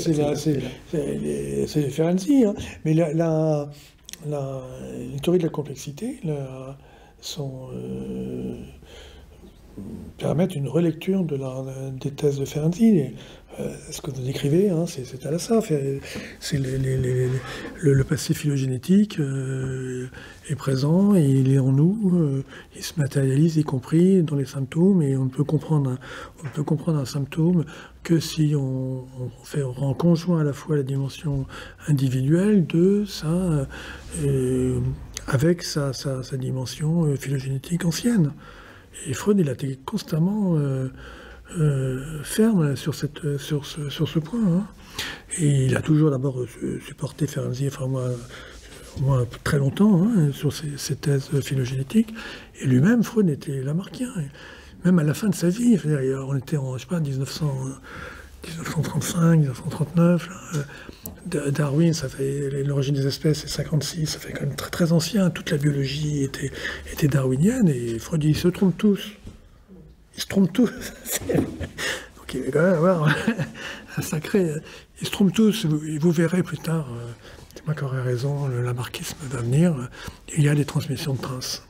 c'est Ferenczi, hein. Mais la, la, la, les théories de la complexité la, sont, euh, permettent une relecture de la, des thèses de Ferenczi. Euh, ce que vous décrivez, hein, c'est à la ça. C'est les, les, les, le, le passé phylogénétique euh, est présent, et il est en nous, euh, il se matérialise, y compris dans les symptômes, et on ne peut comprendre un, on peut comprendre un symptôme que si on, on fait en conjoint à la fois la dimension individuelle de ça, euh, avec sa, sa, sa dimension phylogénétique ancienne. Et Freud, il a été constamment euh, Euh, ferme sur, cette, sur, ce, sur ce point. Hein. Et il a toujours d'abord supporté Ferenczi, enfin moi, moi très longtemps, hein, sur ses, ses thèses phylogénétiques. Et lui-même, Freud était lamarckien. Et même à la fin de sa vie, on était en, je sais pas, mille neuf cent trente-cinq, mille neuf cent trente-neuf. Là, Darwin, ça fait l'origine des espèces, c'est cinquante-six, ça fait quand même très, très ancien. Toute la biologie était, était darwinienne, et Freud, ils se trompent tous. Ils se trompent tous. Donc il va quand même avoir un sacré... Ils se trompent tous, vous, vous verrez plus tard, euh, c'est moi qui aurai raison, le lamarckisme va venir, euh, il y a des transmissions de traces.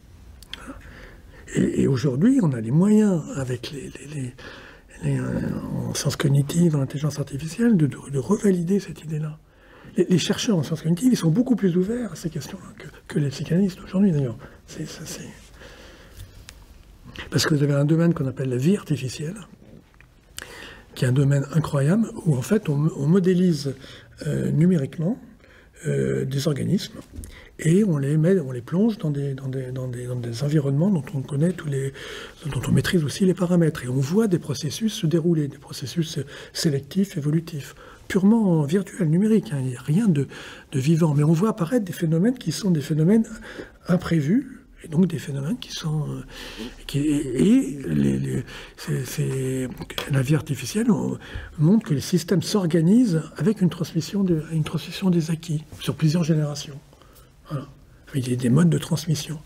Et, et aujourd'hui, on a les moyens, avec les, les, les, les euh, en sciences cognitives, en intelligence artificielle, de, de, de revalider cette idée-là. Les, les chercheurs en sciences cognitives, ils sont beaucoup plus ouverts à ces questions-là que, que les psychanalystes aujourd'hui, d'ailleurs. C'est ça, c'est... Parce que vous avez un domaine qu'on appelle la vie artificielle, qui est un domaine incroyable, où en fait on, on modélise euh, numériquement euh, des organismes, et on les met, on les plonge dans des, dans des, dans des, dans des environnements dont on connaît tous les, dont on maîtrise aussi les paramètres, et on voit des processus se dérouler, des processus sélectifs, évolutifs, purement virtuels, numériques, hein, il n'y a rien de, de vivant, mais on voit apparaître des phénomènes qui sont des phénomènes imprévus, et donc des phénomènes qui sont... Euh, qui, et les, les, c'est, c'est, la vie artificielle on, montre que les systèmes s'organisent avec une transmission, de, une transmission des acquis, sur plusieurs générations. Voilà. Il y a des modes de transmission.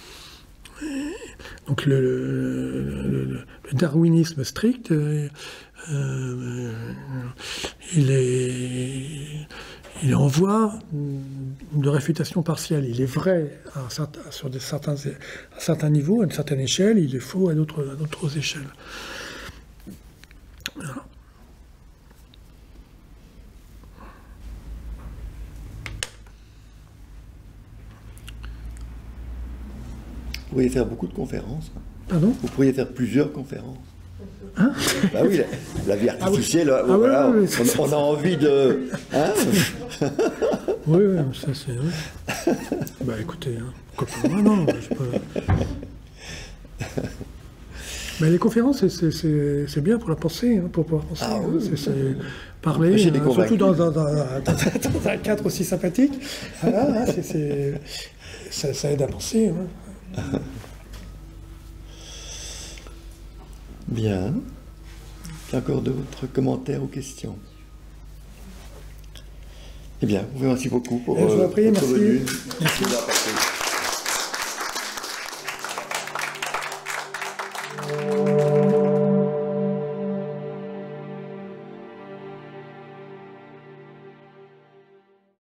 Donc le, le, le darwinisme strict, euh, euh, il est... Il est en voie de réfutation partielle. Il est vrai à un certain, sur des certains, à un certain niveau, à une certaine échelle, il est faux à d'autres, à d'autres échelles. Voilà. Vous pourriez faire beaucoup de conférences. Pardon ? Vous pourriez faire plusieurs conférences. Hein? Bah oui, la, la vie artificielle, Ah oui. Ah voilà, oui, oui, oui, on, on a envie de... Hein. Oui, oui, ça c'est vrai. Bah écoutez, hein, pourquoi pas? Non, non, je peux... Mais les conférences, c'est bien pour la pensée, hein, pour pouvoir penser. Ah, hein, oui. c'est parler, J'ai des hein, surtout dans, dans, dans, dans, dans un cadre aussi sympathique. Voilà, hein, c'est c'est ça, ça aide à penser. Hein. Bien. Il y a encore d'autres commentaires ou questions? Eh bien, merci beaucoup pour Et je vous en prie, votre merci. venue. Merci. Merci.